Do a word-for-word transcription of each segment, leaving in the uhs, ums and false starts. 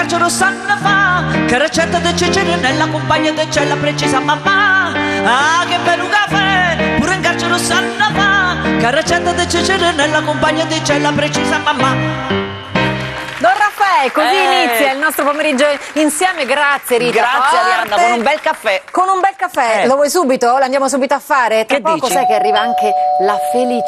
carcere sanno fa, che ricetta di cicere nella compagna de c'è la precisa mamma. Ah, che bello caffè, pure in carcere sanno fa, che ricetta di cicere nella compagna de c'è la precisa mamma. Don Raffaele, così Eh. inizia il nostro pomeriggio insieme. Grazie Rita. Grazie Forte. Arianna, con un bel caffè. Con un bel caffè. Eh. Lo vuoi subito? L'andiamo subito a fare? Tra Che poco dici? sai che arriva anche la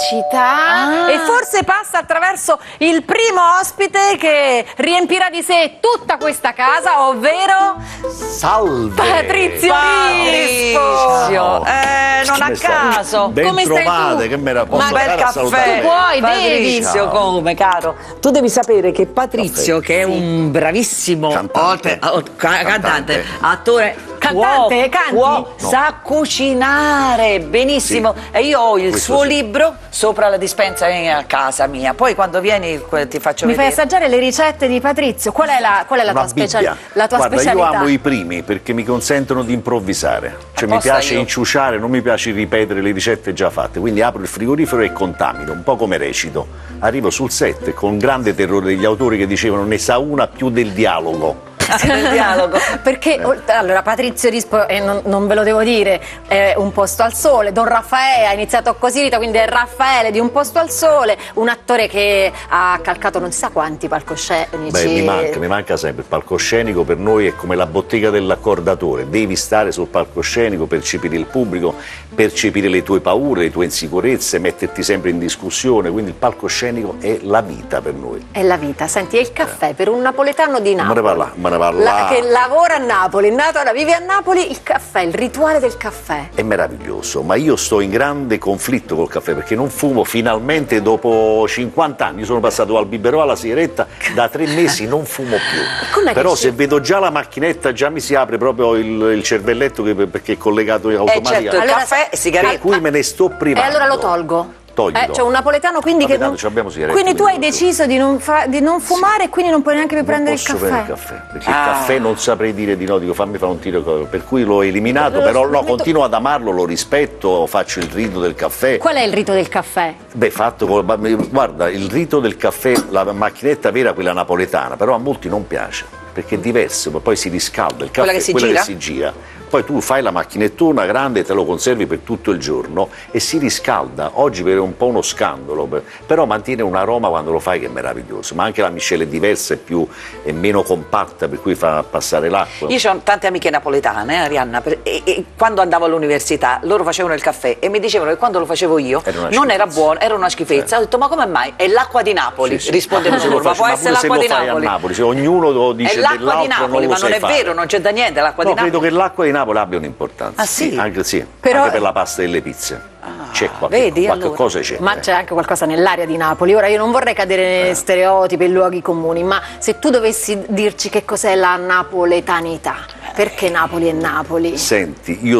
felicità Ah. e forse passa attraverso il primo ospite che riempirà di sé tutta questa casa, ovvero Salve! Patrizio Rispo. Patrizio, eh, non a Come stai? caso. Ben Come stai trovate, tu? che me la Un posso bel andare a caffè. salutare? Tu puoi, devi. Patrizio, come caro? Tu devi sapere che Patrizio, che è un bravissimo Cantante. oltre- oh, ca- cantante, Cantante. attore, Cantante, può- canti? può- No. sa cucinare benissimo. Sì. E io ho il Questo suo sì. libro sopra la dispensa in- a casa mia. Poi quando vieni que- ti faccio Mi fai vedere. assaggiare le ricette di Patrizio. Qual è la, qual è la Una tua, special- Bibbia. la tua Guarda, specialità? io amo i primi perché mi consentono di improvvisare. Cioè mi Apposta piace io. inciuciare, non mi piace ripetere le ricette già fatte. Quindi apro il frigorifero e contamino, un po' come recito. Arrivo sul set con grande terrore degli autori che dicevano ne sa una più del dialogo. Del dialogo. Perché ol- allora Patrizio Rispo, e non, non ve lo devo dire, è Un posto al sole. Don Raffaele ha iniziato così, Rita, quindi è Raffaele di Un posto al sole, un attore che ha calcato non si sa quanti palcoscenici. Beh, mi manca, mi manca sempre. Il palcoscenico per noi è come la bottega dell'accordatore. Devi stare sul palcoscenico, percepire il pubblico, percepire le tue paure, le tue insicurezze, metterti sempre in discussione. Quindi il palcoscenico è la vita per noi. È la vita. Senti, è il caffè per un napoletano di Non me Napoli. ne parla, me ne parla. La- che lavora a Napoli, nato ora, vive a Napoli, il caffè, il rituale del caffè. È meraviglioso, ma io sto in grande conflitto col caffè perché non fumo finalmente dopo cinquanta anni. Io sono passato al biberò alla sigaretta, da tre mesi non fumo com'è più. che Però ci- se vedo già la macchinetta già mi si apre proprio il, il cervelletto che- perché è collegato in Eh certo, automatica. il Allora, caffè e sigaretta. Per cui me ne sto E privando. allora lo tolgo. Toglilo. Eh, cioè un napoletano quindi Vabbè, che non... tanto ci abbiamo sigarette, quindi tu hai quindi- deciso di non, fa- di non fumare e quindi non puoi neanche più Non prendere il posso caffè. prendere il caffè perché Ah. il caffè non saprei dire di no, dico fammi fare un tiro, per cui l'ho eliminato, Lo però no, metto- continuo ad amarlo, lo rispetto, faccio il rito del caffè. Qual è il rito del caffè? Beh, fatto con, guarda, il rito del caffè, la macchinetta vera, quella napoletana, però a molti non piace, perché è diverso, ma poi si riscalda il caffè, Quella che si quella gira? che si gira. Poi tu fai la macchinettona grande e te lo conservi per tutto il giorno e si riscalda. Oggi per un po' uno scandalo, per- però mantiene un aroma quando lo fai che è meraviglioso. Ma anche la miscela è diversa, è, più, è meno compatta, per cui fa passare l'acqua. Io ho tante amiche napoletane, eh, Arianna, per- e, e quando andavo all'università loro facevano il caffè e mi dicevano che quando lo facevo io Era una non era schifezza. buono, era una schifezza. Eh. Ho detto ma come mai? È l'acqua di Napoli, Sì, sì. rispondevo Ma se lo loro, ma faccio- può ma essere pure se l'acqua lo di fai a Napoli. Napoli, se ognuno lo dice È l'acqua dell'altro, di Napoli, non ma lo non sai è vero, fare. non c'è da niente, l'acqua No, di Napoli. credo che l'acqua di Napoli abbia un'importanza. Ah, sì? Anche, sì, Però- anche per la pasta delle pizze. c'è qualche, vedi, qualche allora. cosa c'è. Ma eh. c'è anche qualcosa nell'aria di Napoli. Ora io non vorrei cadere nei stereotipi e luoghi comuni, ma se tu dovessi dirci che cos'è la napoletanità, perché Napoli è Napoli? Senti, io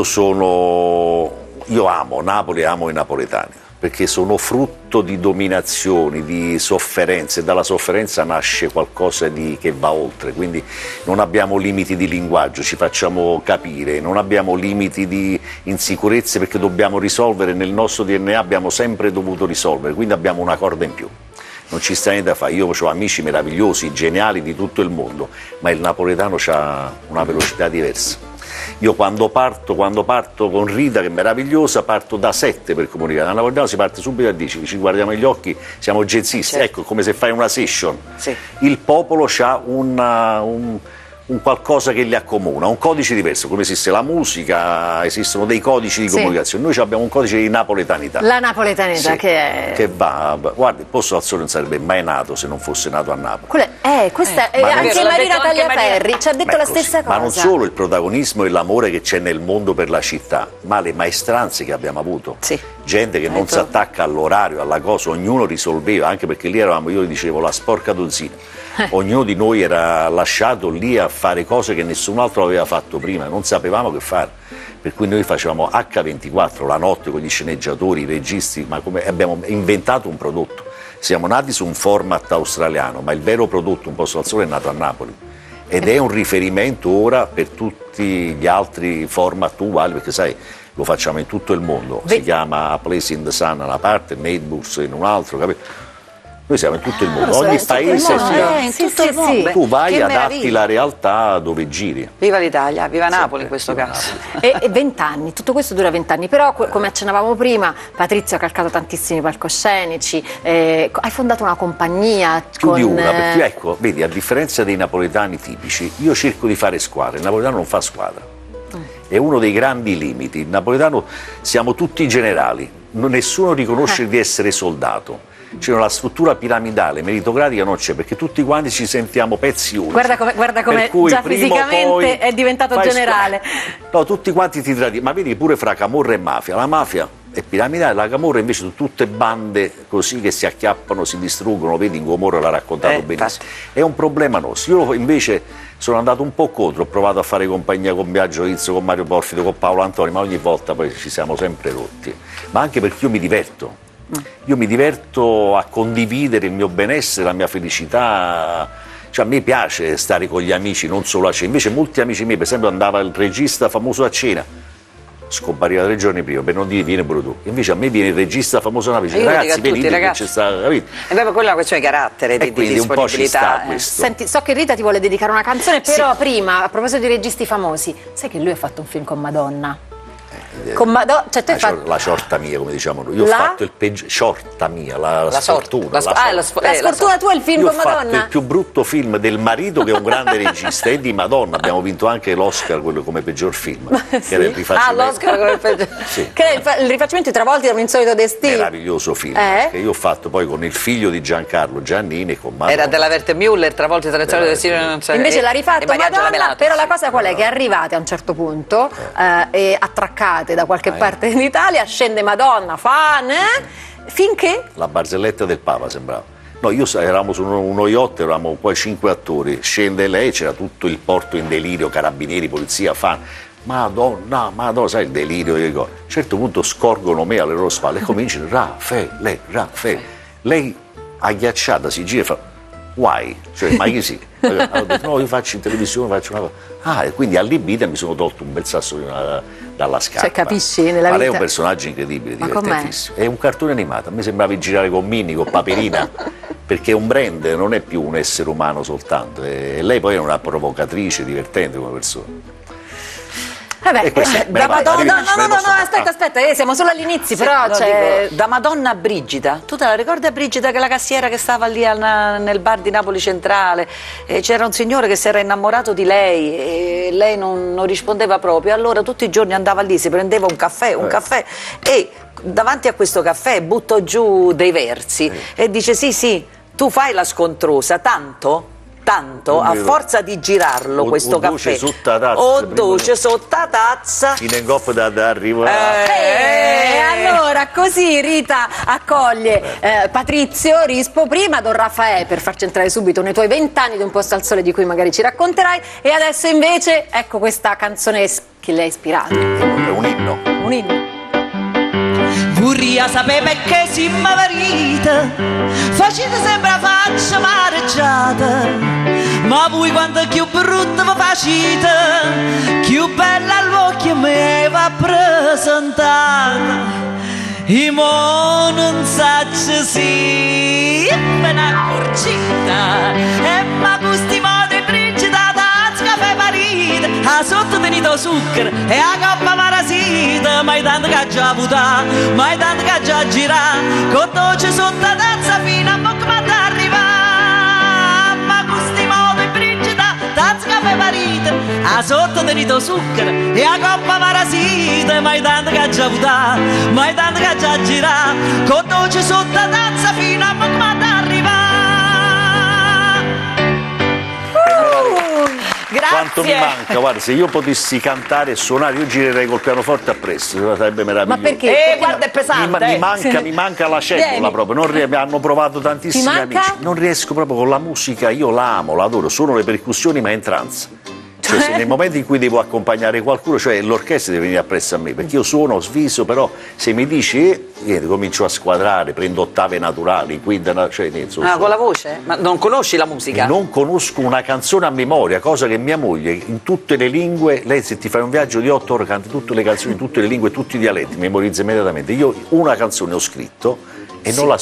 sono, io amo Napoli, amo i napoletani, perché sono frutto di dominazioni, di sofferenze, dalla sofferenza nasce qualcosa di, che va oltre, quindi non abbiamo limiti di linguaggio, ci facciamo capire, non abbiamo limiti di insicurezze perché dobbiamo risolvere, nel nostro D N A abbiamo sempre dovuto risolvere, quindi abbiamo una corda in più. Non ci sta niente da fare, io ho amici meravigliosi, geniali di tutto il mondo, ma il napoletano ha una velocità diversa. Io quando parto, quando parto con Rita, che è meravigliosa, parto da sette per comunicare. A napoletano si parte subito a dieci, ci guardiamo negli occhi, siamo jazzisti, Certo. ecco, come se fai una session. Sì. Il popolo ha una, un, un qualcosa che li accomuna, un codice diverso, come esiste la musica, esistono dei codici di Sì. comunicazione, noi abbiamo un codice di napoletanità. La napoletanità Sì, che è... che va, guarda, il posto al sole non sarebbe mai nato se non fosse nato a Napoli. Quella- eh, questa è ma non- anche L'ha Marina detto anche Tagliaferri Marina. ci ha detto Ma è la così. stessa cosa. Ma non solo il protagonismo e l'amore che c'è nel mondo per la città, ma le maestranze che abbiamo avuto. Sì. Gente che non Ecco. si attacca all'orario, alla cosa, ognuno risolveva, anche perché lì eravamo, io dicevo, la sporca dozzina. Ognuno di noi era lasciato lì a fare cose che nessun altro aveva fatto prima, non sapevamo che fare. Per cui noi facevamo acca ventiquattro, la notte con gli sceneggiatori, i registi, ma come abbiamo inventato un prodotto. Siamo nati su un format australiano, ma il vero prodotto, Un posto al sole, è nato a Napoli. Ed è un riferimento ora per tutti gli altri format uguali, perché sai, lo facciamo in tutto il mondo. Si Ve- chiama A Place in the Sun da una parte, Neighbours in un altro, capito? Noi siamo in tutto il mondo, Ah, ogni in tutto il paese mondo. sì. Eh, in Sì, tutto sì, il mondo. sì. Beh, Tu vai che adatti meraviglia. la realtà dove giri. Viva l'Italia, viva Napoli in questo viva caso. E e vent'anni, tutto questo dura vent'anni, però que- come accennavamo prima, Patrizio ha calcato tantissimi palcoscenici, eh, hai fondato una compagnia Più con... di una, eh, perché ecco, vedi, a differenza dei napoletani tipici, io cerco di fare squadra, il napoletano non fa squadra. È uno dei grandi limiti. Il napoletano siamo tutti generali, non- nessuno riconosce di essere soldato. C'è una struttura piramidale, meritocratica non c'è, perché tutti quanti ci sentiamo pezzi unici. Guarda come, guarda come Per cui già prima o fisicamente poi è diventato fai generale. squadra. No, tutti quanti ti tradiscono, ma vedi pure fra camorra e mafia. La mafia è piramidale, la camorra invece sono tutte bande così che si acchiappano, si distruggono, vedi in Gomorra l'ha raccontato Eh, benissimo. È un problema nostro. Io invece sono andato un po' contro, ho provato a fare compagnia con Biagio Rizzo, con Mario Porfido, con Paolo Antoni, ma ogni volta poi ci siamo sempre rotti. Ma anche perché io mi diverto. Io mi diverto a condividere il mio benessere, la mia felicità. Cioè, a me piace stare con gli amici, non solo a cena. Invece molti amici miei, per esempio, andava il regista famoso a cena, scompariva tre giorni prima, per non dire viene pure tu. Invece a me viene il regista famoso a Napoli, dice, Io lo dico ragazzi a tutti, venite che ragazzi. c'è sta, capito? E beh, ma quella è una questione di carattere, di, E di quindi un po' ci sta disponibilità. eh. questo. Senti, so che Rita ti vuole dedicare una canzone, però prima, a proposito di registi famosi, sai che lui ha fatto un film con Madonna? Con Madonna, cioè tu La, hai fatto... cior- la ciorta mia, come diciamo noi. Io La? ho fatto il peggio, ciorta mia, la, la, La sorta, sfortuna. la sf- ah, la sf- La eh, la sfortuna tua è il film Io ho con fatto Madonna? il più brutto film del marito, che è un grande regista, e di Madonna. Abbiamo vinto anche l'Oscar, quello come peggior film, che era il Ah, rifacimento. l'Oscar come peggio. Sì. Che è il, fa- il rifacimento di Travolti da un insolito destino. Meraviglioso film, Eh? che io ho fatto poi con il figlio di Giancarlo Giannini e con Madonna. Era della Verte Müller, travolti tra le storie del Della destino. Non so, Invece e- l'ha e rifatto Mariangela Madonna, Melato, però la sì. cosa qual è? Che arrivate a un certo punto eh, e attraccate da qualche parte in Italia, scende Madonna, fan, eh, finché... La barzelletta del Papa sembrava. No, io sa- eravamo su uno, uno yacht, eravamo poi cinque attori, scende lei, c'era tutto il porto in delirio, carabinieri, polizia, fan. Madonna, Madonna, sai il delirio che cosa. A un certo punto scorgono me alle loro spalle e cominciano Raffaele, Raffaele. Lei agghiacciata si gira e fa why? Cioè, ma chi sì? Allora, ho detto, no, io faccio in televisione, faccio una cosa. Ah, e quindi allibita mi sono tolto un bel sasso da- dalla scarpa. Cioè, capisci, nella Ma lei è vita- un personaggio incredibile, Ma com'è? divertentissimo. È un cartone animato, a me sembrava di girare con Minnie, con Paperina, perché è un brand, non è più un essere umano soltanto. E lei poi è una provocatrice, divertente come persona. Vabbè, E questa- eh, me da ne vado, Madonna, no, arrivederci, no, me no, ne no, posso- aspetta, ah. aspetta, eh, siamo solo all'inizio, Sì, però no, c'è... dico, da Madonna a Brigida, tu te la ricordi a Brigida, che è la cassiera che stava lì al- nel bar di Napoli Centrale, e c'era un signore che si era innamorato di lei e lei non, non rispondeva proprio, allora tutti i giorni andava lì, si prendeva un caffè, un Eh. caffè e davanti a questo caffè buttò giù dei versi e dice sì sì, tu fai la scontrosa, tanto... Tanto, Non a mi ricordo. forza di girarlo O- questo o dolce caffè, sotto la tazza, o prima dolce no. sotto la tazza, In engop da, da arrivare. Eh, allora, così Rita accoglie eh, Patrizio Rispo, prima Don Raffaele, per farci entrare subito nei tuoi vent'anni di Un posto al sole di cui magari ci racconterai, e adesso invece ecco questa canzone es- che le ha ispirato, È un inno. un inno. Vorria sapere perché si m'avarita, facete sempre la faccia mareggiata, ma voi quando più brutta vi facete, più bella all'occhio mi va presentata. I mo non saccio sì, me ne accorgita, e ma gusti modi brigida tazza caffè marita, a sotto tenuto zucchero e a coppa marasita, mai tanto che già votà, mai tanto che già girà, con dolce sotto la tazza fino a poco ma t'arriva, ma gusti modi brigida tazza caffè marita, a sotto tenuto zucchero e a coppa marasita, mai tanto che già votà, mai tanto che già girà, con dolce sotto la tazza fino a poco ma t'arriva. Grazie. Quanto mi manca, guarda, se io potessi cantare e suonare, io girerei col pianoforte appresso, sarebbe meraviglioso. Ma perché? Eh, Perché guarda, è Mi, pesante. ma- mi eh. manca, mi manca la cellula Vieni. proprio, non rie- mi hanno provato tantissimi Ti manca? amici, non riesco proprio con la musica, io la amo, la adoro, suono le percussioni ma in trance. Cioè, se nel momento in cui devo accompagnare qualcuno, cioè l'orchestra deve venire appresso a me, perché io suono, sviso, però se mi dici, eh, niente, comincio a squadrare, prendo ottave naturali, quinta, na- cioè niente, so- Ah, so- con la voce? Ma non conosci la musica? E non conosco una canzone a memoria, cosa che mia moglie in tutte le lingue, lei se ti fai un viaggio di otto ore canta tutte le canzoni, in tutte le lingue, tutti i dialetti, memorizza immediatamente. Io una canzone ho scritto e non la so.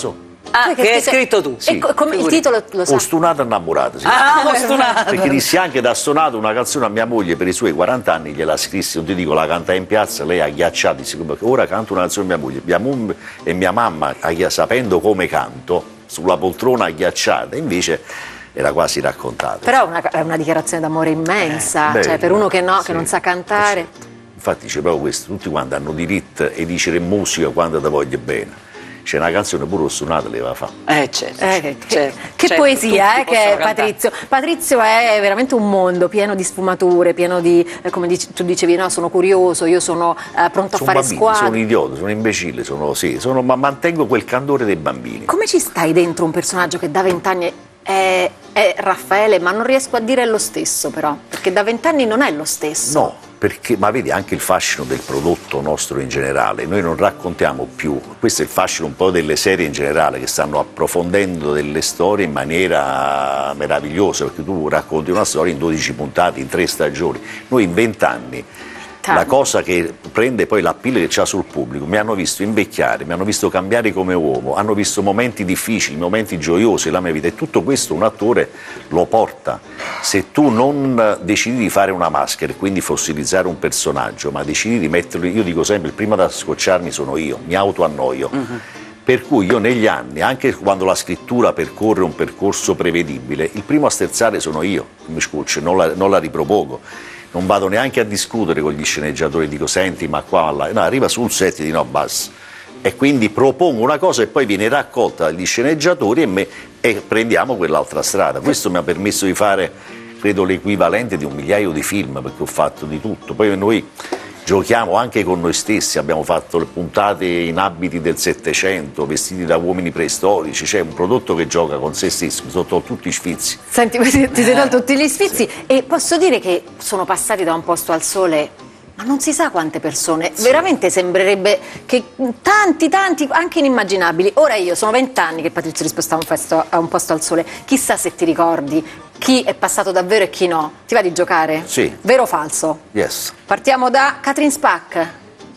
Ah, che hai scritto tu. E co- come il titolo lo sa? Ostunata innamorata, sì. Ah, Ostunata. Perché dissi anche da Stonato una canzone a mia moglie per i suoi quaranta anni, gliela scrissi, non ti dico, la cantai in piazza, lei agghiacciata, disse, ora canto una canzone a mia moglie, mia mom- e mia mamma, sapendo come canto, sulla poltrona agghiacciata, invece era quasi raccontata. Però è una, è una dichiarazione d'amore immensa, Eh, bello, cioè per uno che no, sì, che non sa cantare. eh, certo. Infatti c'è proprio questo, tutti quanti hanno diritto e dicere musica quando ti voglio bene. C'è una canzone pure Ostunata le va a fare. Eh, certo. Eh, che, certo, che certo, poesia, tutti eh, che possono è cantare. Patrizio. Patrizio è veramente un mondo pieno di sfumature, pieno di, eh, come dici- tu dicevi, no, sono curioso, io sono eh, pronto Sono a fare bambini, squadra. sono idiota, sono imbecille, sono, sì, sono, ma mantengo quel candore dei bambini. Come ci stai dentro un personaggio che da vent'anni è, è Raffaele, ma non riesco a dire è lo stesso però, perché da vent'anni non è lo stesso. No, perché, ma vedi anche il fascino del prodotto nostro in generale, noi non raccontiamo più, questo è il fascino un po' delle serie in generale che stanno approfondendo delle storie in maniera meravigliosa, perché tu racconti una storia in dodici puntate, in tre stagioni, noi in vent'anni. La cosa che prende poi l'appeal che c'ha sul pubblico, mi hanno visto invecchiare, mi hanno visto cambiare come uomo, hanno visto momenti difficili, momenti gioiosi nella mia vita e tutto questo un attore lo porta. Se tu non decidi di fare una maschera e quindi fossilizzare un personaggio, ma decidi di metterlo, io dico sempre, il primo da scocciarmi sono io, mi autoannoio. Mm-hmm. Per cui io negli anni, anche quando la scrittura percorre un percorso prevedibile, il primo a sterzare sono io, mi scoccio, non la, non la ripropongo. Non vado neanche a discutere con gli sceneggiatori, dico senti ma qua, là. No, arriva sul set e di no basta. E quindi propongo una cosa e poi viene raccolta dagli sceneggiatori e, me, e prendiamo quell'altra strada. Questo mi ha permesso di fare, credo, l'equivalente di un migliaio di film, perché ho fatto di tutto. Poi noi giochiamo anche con noi stessi, abbiamo fatto le puntate in abiti del Settecento, vestiti da uomini preistorici, c'è un prodotto che gioca con se stesso, sotto tutti i sfizi. Senti, ti sei tolto tutti gli sfizi, sì. E posso dire che sono passati da Un posto al sole, ma non si sa quante persone, sì. Veramente sembrerebbe che tanti, tanti, anche inimmaginabili. Ora io sono vent'anni che Patrizio risposta a un, festo, a Un posto al sole, chissà se ti ricordi chi è passato davvero e chi no. Ti va di giocare? Sì. Vero o falso? Yes. Partiamo da Catherine Spack.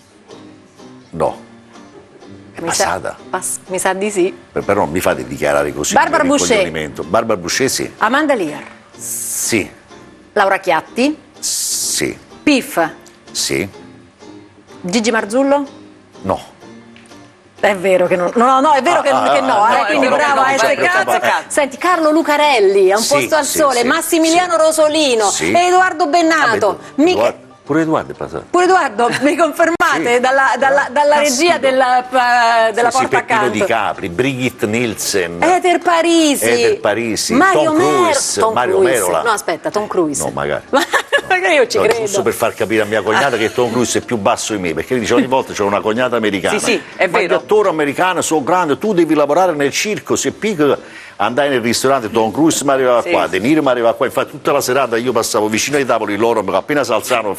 No. È mi passata? Sa, pass- mi sa di sì. Però non mi fate dichiarare così. Barbara Boucher. Barbara Boucher sì. Amanda Lear. Sì. Laura Chiatti. Sì. Piff. Sì. Gigi Marzullo? No. È vero che no, no, no, è vero ah, che, ah, che no, ah, eh, no, quindi no, bravo, no, eh, no, sei no, cazzo. no, no. Senti, Carlo Lucarelli, A un Sì, posto al sì, sole, sì, Massimiliano sì. Rosolino, Sì. Edoardo Bennato, Vabbè, Miche- Edoardo, pure Edoardo è passato. pure Edoardo, mi confermate? Sì. Dalla, dalla, dalla regia della, uh, della sì, sì, porta Peppino accanto. Di Capri, Brigitte Nielsen, Eder Parisi, Eder Parisi, Mario Tom Mer- Cruise, Tom Mario Cruise. Merola. No, aspetta, Tom Cruise. No, magari. Magari io ci No, credo. giusto per far capire a mia cognata che Tom Cruise è più basso di me, perché lei dice ogni volta c'è una cognata americana. Sì, sì, è ma vero. gli attori americani sono grandi, tu devi lavorare nel circo, se picca andai nel ristorante, Tom Cruise mi arrivava Sì. qua, De Niro mi arrivava qua, infatti tutta la serata io passavo vicino ai tavoli loro, ma appena si alzavano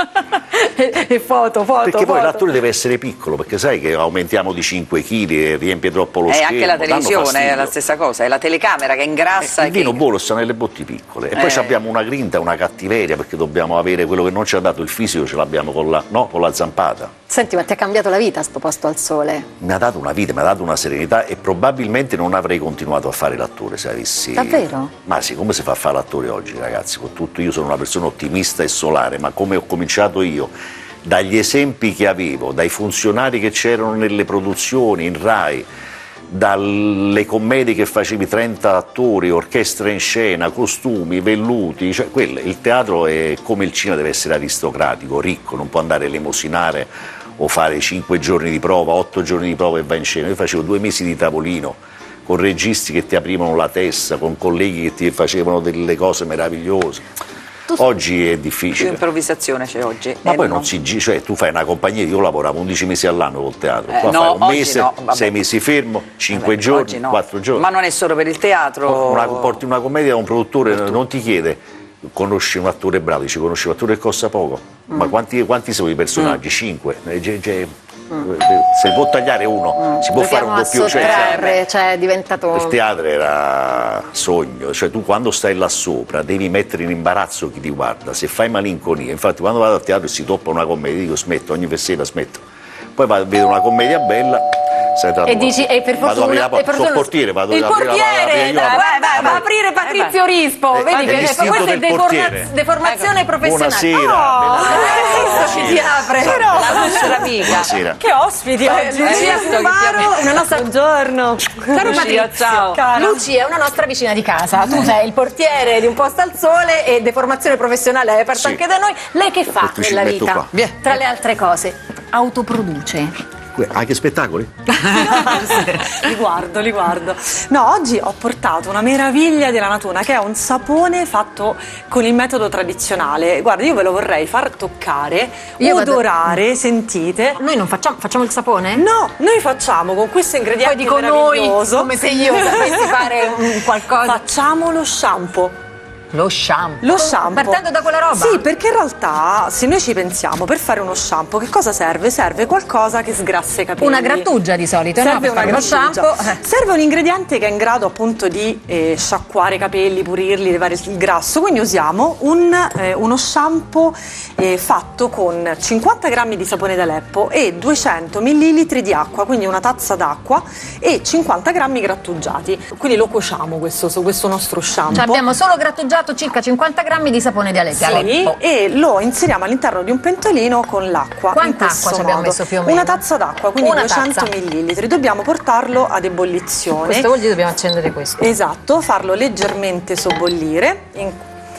E foto, foto, perché poi foto. l'attore deve essere piccolo, perché sai che aumentiamo di cinque chili e riempie troppo lo E schermo. anche la danno televisione fastidio. è la stessa cosa, è la telecamera che ingrassa. Eh, e il vino che... buono sta nelle botti piccole e poi Eh. abbiamo una grinta, una cattiveria perché dobbiamo avere quello che non ci ha dato il fisico, ce l'abbiamo con la, no, con la zampata. Senti, ma ti ha cambiato la vita sto posto al sole? Mi ha dato una vita, mi ha dato una serenità e probabilmente non avrei continuato a fare l'attore se avessi... Davvero? Ma sì, come si fa a fare l'attore oggi, ragazzi? Con tutto, io sono una persona ottimista e solare, ma come ho cominciato io, dagli esempi che avevo, dai funzionari che c'erano nelle produzioni, in Rai, dalle commedie che facevi trenta attori, orchestra in scena, costumi, velluti, cioè quello, il teatro è come il cinema, deve essere aristocratico, ricco, non può andare a elemosinare o fare cinque giorni di prova, otto giorni di prova e va in scena. Io facevo due mesi di tavolino con registi che ti aprivano la testa, con colleghi che ti facevano delle cose meravigliose. Oggi è Più difficile. improvvisazione c'è oggi. Ma Eh, poi no. non si gira, cioè tu fai una compagnia, io lavoravo undici mesi all'anno col teatro, Eh, qua no, fai un oggi mese, no, vabbè. sei mesi fermo, cinque Vabbè, giorni, oggi no. quattro giorni. Ma non è solo per il teatro. Una, porti una commedia da un produttore, non ti chiede, conosci un attore bravo, dici conosci un attore che costa poco, Mm. ma quanti, quanti sono i personaggi? Cinque. Eh, ge- ge- Se può tagliare uno, si può fare un Proviamo doppio. a Cioè, sottrarre, cioè è diventato... il teatro era sogno, cioè tu quando stai là sopra devi mettere in imbarazzo chi ti guarda, se fai malinconia, infatti quando vado al teatro e si toppa una commedia dico smetto, ogni sera smetto, poi vado, vedo una commedia bella, Senta, E dici, e per vado a aprire fortuna, la e per porta, fortuna- il portiere, vado il a aprire la porta, portiere, io dai, la- vai, vai, va a vai. aprire Patrizio Rispo, Eh, vedi è che l'istinto questa è del deforma- portiere. deformazione professionale. Buonasera. Oh, Buonasera. questo ci ti apre. La nostra amica. Buonasera. Che ospiti oggi! Lucia visto che ti Cuffaro, una nostra Buongiorno! Caro Lucia, Patrizio, ciao. Cara. Lucia è una nostra vicina di casa. Tu sei il portiere di Un Posto al Sole e deformazione professionale hai aperto Sì. anche da noi. Lei che fa Metto- ci nella metto vita? qua. Vieni. Tra le altre cose, autoproduce. Anche spettacoli? Li guardo, li guardo. No, oggi ho portato una meraviglia della natura che è un sapone fatto con il metodo tradizionale. Guarda, io ve lo vorrei far toccare, Io vado- odorare, sentite. Noi non facciamo, facciamo il sapone? No, noi facciamo con questo ingrediente Poi dico noi, meraviglioso. come se io sapessi fare un qualcosa. Facciamo lo shampoo. Lo shampoo. Lo shampoo. Partendo da quella roba? Sì, perché in realtà se noi ci pensiamo, per fare uno shampoo che cosa serve? Serve qualcosa che sgrassa i capelli. Una grattugia di solito, no? Serve Per una fare uno grattugia. shampoo. Eh. Serve un ingrediente che è in grado appunto di eh, sciacquare i capelli, purirli, levare il grasso. Quindi usiamo un, eh, uno shampoo eh, fatto con cinquanta grammi di sapone d'Aleppo e duecento millilitri di acqua, quindi una tazza d'acqua e cinquanta grammi grattugiati. Quindi lo cuociamo questo, questo nostro shampoo. Cioè abbiamo solo grattugiato circa cinquanta grammi di sapone di Aleppo. Sì, Aleppo. e lo inseriamo all'interno di un pentolino con l'acqua. Quanta in questo acqua ci abbiamo modo. messo più o meno? Una tazza d'acqua, quindi Una duecento tazza. millilitri. Dobbiamo portarlo ad ebollizione. Questo vuol dire dobbiamo accendere questo. Esatto, farlo leggermente sobbollire in-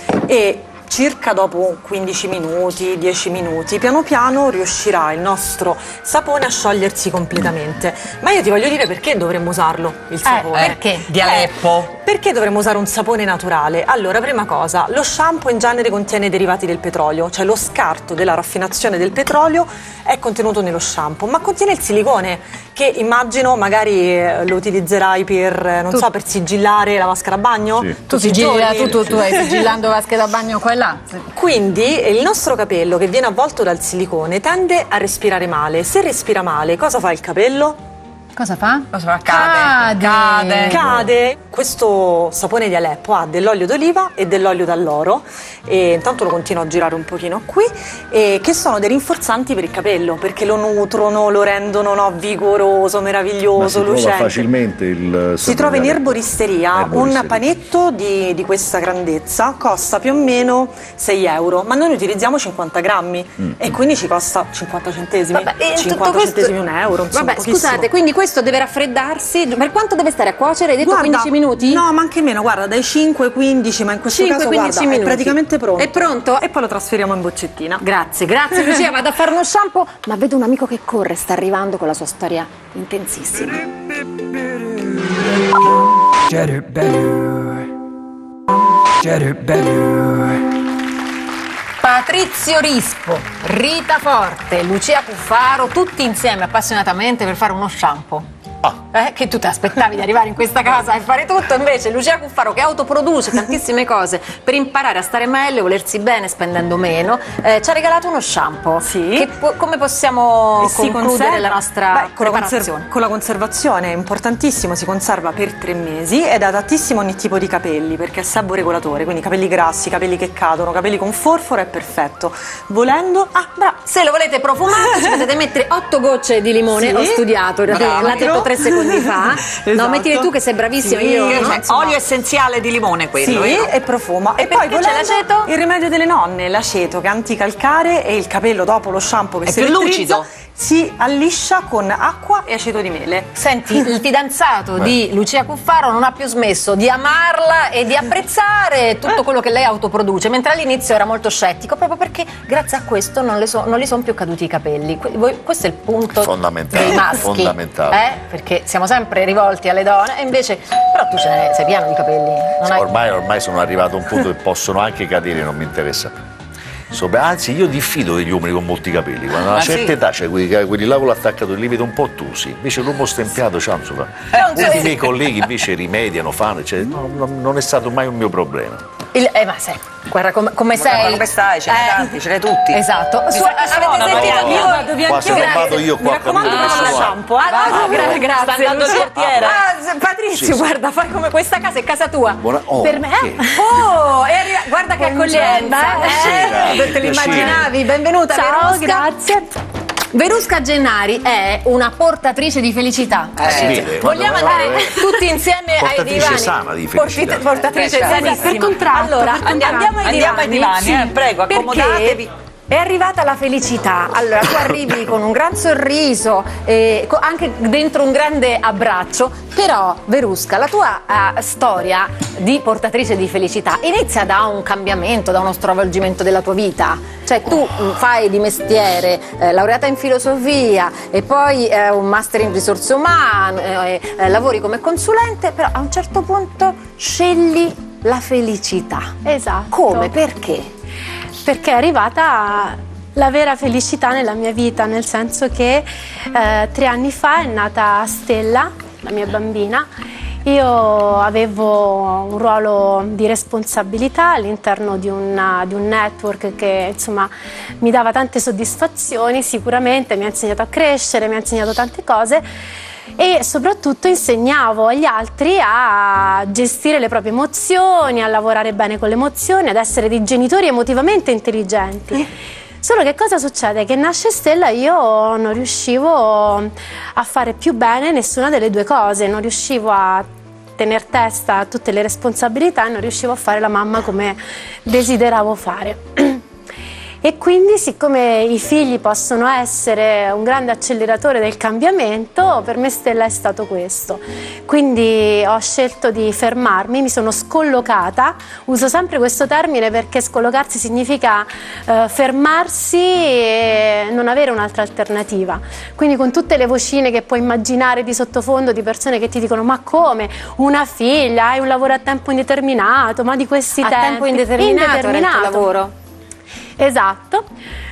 e circa dopo quindici minuti, dieci minuti, piano piano riuscirà il nostro sapone a sciogliersi completamente. Ma io ti voglio dire perché dovremmo usarlo il sapone. perché? Di Aleppo. Eh, perché dovremmo usare un sapone naturale? Allora, prima cosa, lo shampoo in genere contiene derivati del petrolio, cioè lo scarto della raffinazione del petrolio è contenuto nello shampoo, ma contiene il silicone che immagino magari eh, lo utilizzerai per, eh, non Tu- so, per sigillare la vasca da bagno? Sì. Tu, Tutti i sigilli, giorni? tu, tu, tu stai sigillando vasche da bagno qua e là. Quindi il nostro capello che viene avvolto dal silicone tende a respirare male. Se respira male, cosa fa il capello? Cosa fa? Cosa fa? Cade. Cade. Cade. Questo sapone di Aleppo ha dell'olio d'oliva e dell'olio d'alloro e intanto lo continuo a girare un pochino qui e che sono dei rinforzanti per il capello perché lo nutrono, lo rendono no, vigoroso, meraviglioso, Ma si trova lucente. facilmente il Si trova in erboristeria, Erboristeria. un panetto di, di questa grandezza costa più o meno sei euro, ma noi ne utilizziamo cinquanta grammi e quindi ci costa cinquanta centesimi, Vabbè, e tutto cinquanta questo- centesimi, un euro, insomma, Vabbè, pochissimo. scusate, quindi questo deve raffreddarsi. Per quanto deve stare a cuocere? Hai detto Guarda, quindici minuti? No, ma anche meno, guarda, dai cinque ai quindici, ma in questo cinque caso quindici guarda, minuti. è praticamente pronto. È pronto? E poi lo trasferiamo in boccettina. Grazie, grazie Lucia, vado a fare uno shampoo, ma vedo un amico che corre, sta arrivando con la sua storia intensissima. Get it better. Get it better. Patrizio Rispo, Rita Forte, Lucia Cuffaro, tutti insieme appassionatamente per fare uno shampoo. Eh, che tu ti aspettavi di arrivare in questa casa e fare tutto, invece Lucia Cuffaro che autoproduce tantissime cose per imparare a stare meglio, volersi bene spendendo meno, eh, ci ha regalato uno shampoo. Sì. Che po- come possiamo E si concludere conserva- la nostra Beh, con, la preparazione? conserv- con la conservazione è importantissimo, si conserva per tre mesi ed è adattissimo a ogni tipo di capelli perché è sebo-regolatore, quindi capelli grassi, capelli che cadono, capelli con forfora è perfetto. Volendo, ah, bravo. Se lo volete profumato ci potete mettere otto gocce di limone, Sì. ho studiato, Bravo. l'ha detto tre secondi fa. No, Esatto. mettile tu che sei bravissima, Sì, io io no? so- Cioè, olio essenziale di limone quello. Sì, vero? e profuma. E E, poi perché c'è volendo, l'aceto? il rimedio delle nonne, l'aceto che è anticalcare e il capello dopo lo shampoo che È si più elettrizza, lucido. si alliscia con acqua e aceto di mele. Senti, il fidanzato di Lucia Cuffaro non ha più smesso di amarla e di apprezzare tutto quello che lei autoproduce, mentre all'inizio era molto scettico, proprio perché grazie a questo non, le so- non gli sono più caduti i capelli. Que- voi- questo è il punto Fondamentale, dei maschi, fondamentale. eh? Perché siamo sempre rivolti alle donne, e invece, però tu ce ne sei pieno di capelli. Non hai... Ormai, ormai sono arrivato a un punto che possono anche cadere, non mi interessa più. Sopra- anzi, io diffido degli uomini con molti capelli. Quando a una Ah, certa sì? età c'è quelli, quelli là con l'attaccato, li vedo un po' tusi. Invece l'uomo stempiato c'ha un sopra. non Molti so- dei miei colleghi invece rimediano, fanno, cioè, no, no, non è stato mai un mio problema. Il- eh, ma sai, guarda come, come sei. come stai, ce n'hai tanti, ce n'hai tutti. Esatto. Mi Su- sa che avete suona, sentito? Marianna. Io vado via Qua anch'io. sono Grazie. vado io Mi qua. raccomando, capito? prova lo Adesso guarda. shampoo. Eh? Ah, Ah, gra- grazie. Sta andando il portiere. Ah, Patrizio, Sì, sì. guarda, fai come questa casa è casa tua. Buona- oh, per me. che- Oh, e arri- guarda che accoglienza. Buonasera, Eh, te piacere. l'immaginavi. Benvenuta, Ciao, Veronica. grazie. Verusca Gennari è una portatrice di felicità. Eh, si vede, Vogliamo guarda, andare guarda, guarda. tutti insieme ai Portatrice divani? sana di felicità. Porti- portatrice Eh, certo. sanissima. Per contratto, Allora, per andiamo, contratto. ai Andiamo ai divani. divani, eh, prego, Perché accomodatevi. è arrivata la felicità. Allora, tu arrivi con un gran sorriso, eh, co- anche dentro un grande abbraccio, però Verusca, la tua eh, storia di portatrice di felicità inizia da un cambiamento, da uno stravolgimento della tua vita. Cioè tu mh, fai di mestiere, eh, laureata in filosofia e poi eh, un master in risorse umane, eh, eh, lavori come consulente, però a un certo punto scegli la felicità. Esatto. Come? Perché? Perché è arrivata la vera felicità nella mia vita, nel senso che eh, tre anni fa è nata Stella, la mia bambina. Io avevo un ruolo di responsabilità all'interno di, una- di un network che insomma mi dava tante soddisfazioni, sicuramente mi ha insegnato a crescere, mi ha insegnato tante cose. E soprattutto insegnavo agli altri a gestire le proprie emozioni, a lavorare bene con le emozioni, ad essere dei genitori emotivamente intelligenti. Solo che cosa succede? Che nasce Stella io non riuscivo a fare più bene nessuna delle due cose, non riuscivo a tener testa a tutte le responsabilità e non riuscivo a fare la mamma come desideravo fare. E quindi, siccome i figli possono essere un grande acceleratore del cambiamento, per me Stella è stato questo. Quindi ho scelto di fermarmi, mi sono scollocata, uso sempre questo termine perché scollocarsi significa eh, fermarsi e non avere un'altra alternativa. Quindi con tutte le vocine che puoi immaginare di sottofondo di persone che ti dicono: ma come? Una figlia, hai un lavoro a tempo indeterminato, ma di questi A tempi? tempo indeterminato, era il tuo lavoro? Esatto.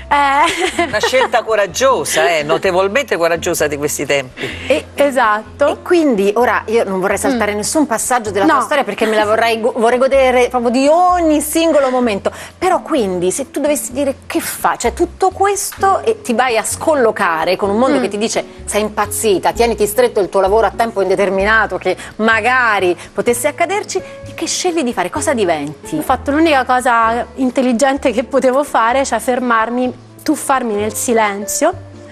Eh, Una scelta coraggiosa, eh, notevolmente coraggiosa di questi tempi. E, esatto. e quindi ora io non vorrei saltare nessun passaggio della No. tua storia perché me la vorrei, go- vorrei godere proprio di ogni singolo momento. Però quindi se tu dovessi dire che fa, cioè tutto questo e ti vai a scollocare con un mondo che ti dice sei impazzita, tieniti stretto il tuo lavoro a tempo indeterminato che magari potesse accaderci, e che scegli di fare? Cosa diventi? Ho fatto l'unica cosa intelligente che potevo fare, cioè fermarmi, tuffarmi nel silenzio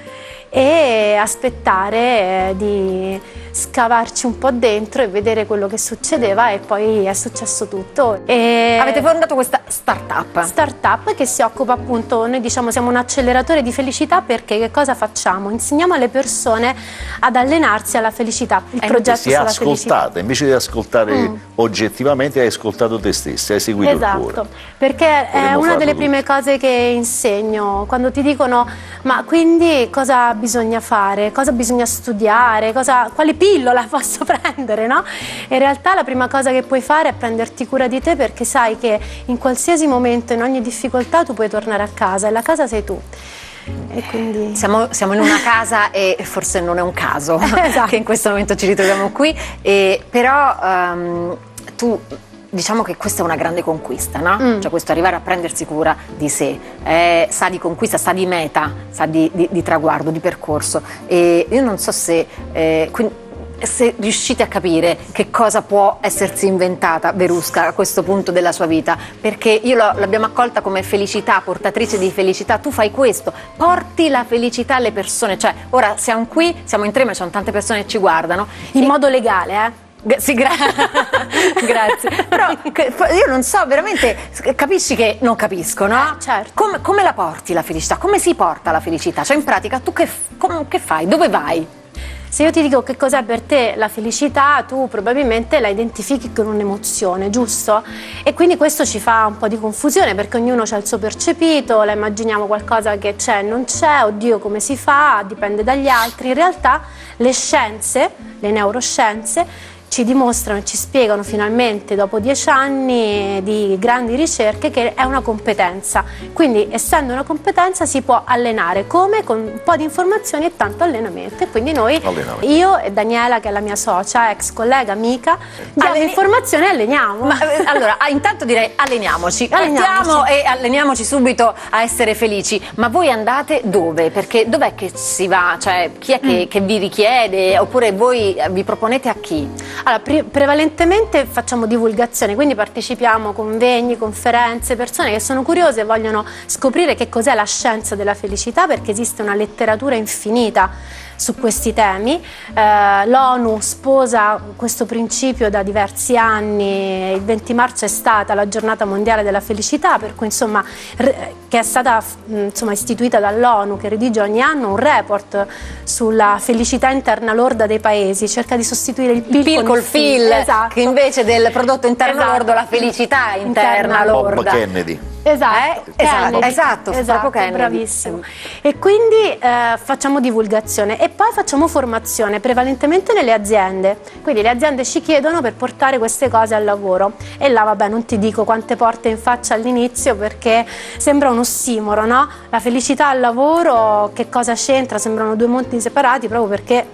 e aspettare eh, di scavarci un po' dentro e vedere quello che succedeva, e poi è successo tutto. E Avete fondato questa startup. startup che si occupa appunto, noi diciamo siamo un acceleratore di felicità, perché che cosa facciamo? Insegniamo alle persone ad allenarsi alla felicità, il progetto Si è sulla felicità. ascoltata, invece di ascoltare oggettivamente hai ascoltato te stessa, hai seguito il Esatto, cuore. perché è Vorremmo una farlo delle tutti. prime cose che insegno, quando ti dicono: ma quindi cosa bisogna fare, cosa bisogna studiare, cosa, quale pillola posso prendere, no? In realtà la prima cosa che puoi fare è prenderti cura di te, perché sai che in qualsiasi momento, in ogni difficoltà, tu puoi tornare a casa, e la casa sei tu. E quindi Siamo, siamo in una casa e forse non è un caso Esatto. che in questo momento ci ritroviamo qui, e, però ehm, tu diciamo che questa è una grande conquista, no? Cioè questo arrivare a prendersi cura di sé, eh, sa di conquista, sa di meta, sa di, di- di traguardo, di percorso, e io non so se... eh, quindi- se riuscite a capire che cosa può essersi inventata Verusca a questo punto della sua vita, perché io l'ho- l'abbiamo accolta come felicità, portatrice di felicità. Tu fai questo, porti la felicità alle persone, cioè ora siamo qui, siamo in tre ma ci sono tante persone che ci guardano in modo legale, eh? G- Sì, gra- grazie. Però che- io non so, veramente, capisci che non capisco, no? Eh, certo. Come, come la porti la felicità? Come si porta la felicità? Cioè in pratica tu che, f- com- che fai? Dove vai? Se io ti dico che cos'è per te la felicità, tu probabilmente la identifichi con un'emozione, giusto? E quindi questo ci fa un po' di confusione, perché ognuno ha il suo percepito, la immaginiamo qualcosa che c'è, non c'è, oddio come si fa, dipende dagli altri. In realtà le scienze, le neuroscienze, ci dimostrano e ci spiegano finalmente, dopo dieci anni di grandi ricerche, che è una competenza. Quindi, essendo una competenza, si può allenare. Come? Con un po' di informazioni e tanto allenamento. E quindi noi, Allenamento. io e Daniela, che è la mia socia, ex collega, amica, diamo Alleni- informazioni e alleniamo. Ma, eh, allora, ah, intanto direi alleniamoci, Alleniamoci. partiamo e alleniamoci subito a essere felici. Ma voi andate dove? Perché dov'è che si va? Cioè, chi è che, che vi richiede? Oppure voi vi proponete a chi? Allora, pre- prevalentemente facciamo divulgazione, quindi partecipiamo a convegni, conferenze, persone che sono curiose e vogliono scoprire che cos'è la scienza della felicità, perché esiste una letteratura infinita su questi temi. Eh, L'ONU sposa questo principio da diversi anni, il venti marzo è stata la giornata mondiale della felicità, per cui insomma, re, che è stata insomma, istituita dall'ONU, che redige ogni anno un report sulla felicità interna lorda dei paesi, cerca di sostituire il P I L, P I L col F I L, esatto, che invece del prodotto interno esatto, lordo la felicità interna, interna lorda. Bob Kennedy. Esatto, Eh, esatto, Kennedy. esatto, esatto, proprio Kennedy. bravissimo. E quindi eh, facciamo divulgazione e poi facciamo formazione prevalentemente nelle aziende. Quindi le aziende ci chiedono per portare queste cose al lavoro. E là, vabbè, non ti dico quante porte in faccia all'inizio, perché sembra un ossimoro, no? La felicità al lavoro, che cosa c'entra? Sembrano due mondi separati, proprio perché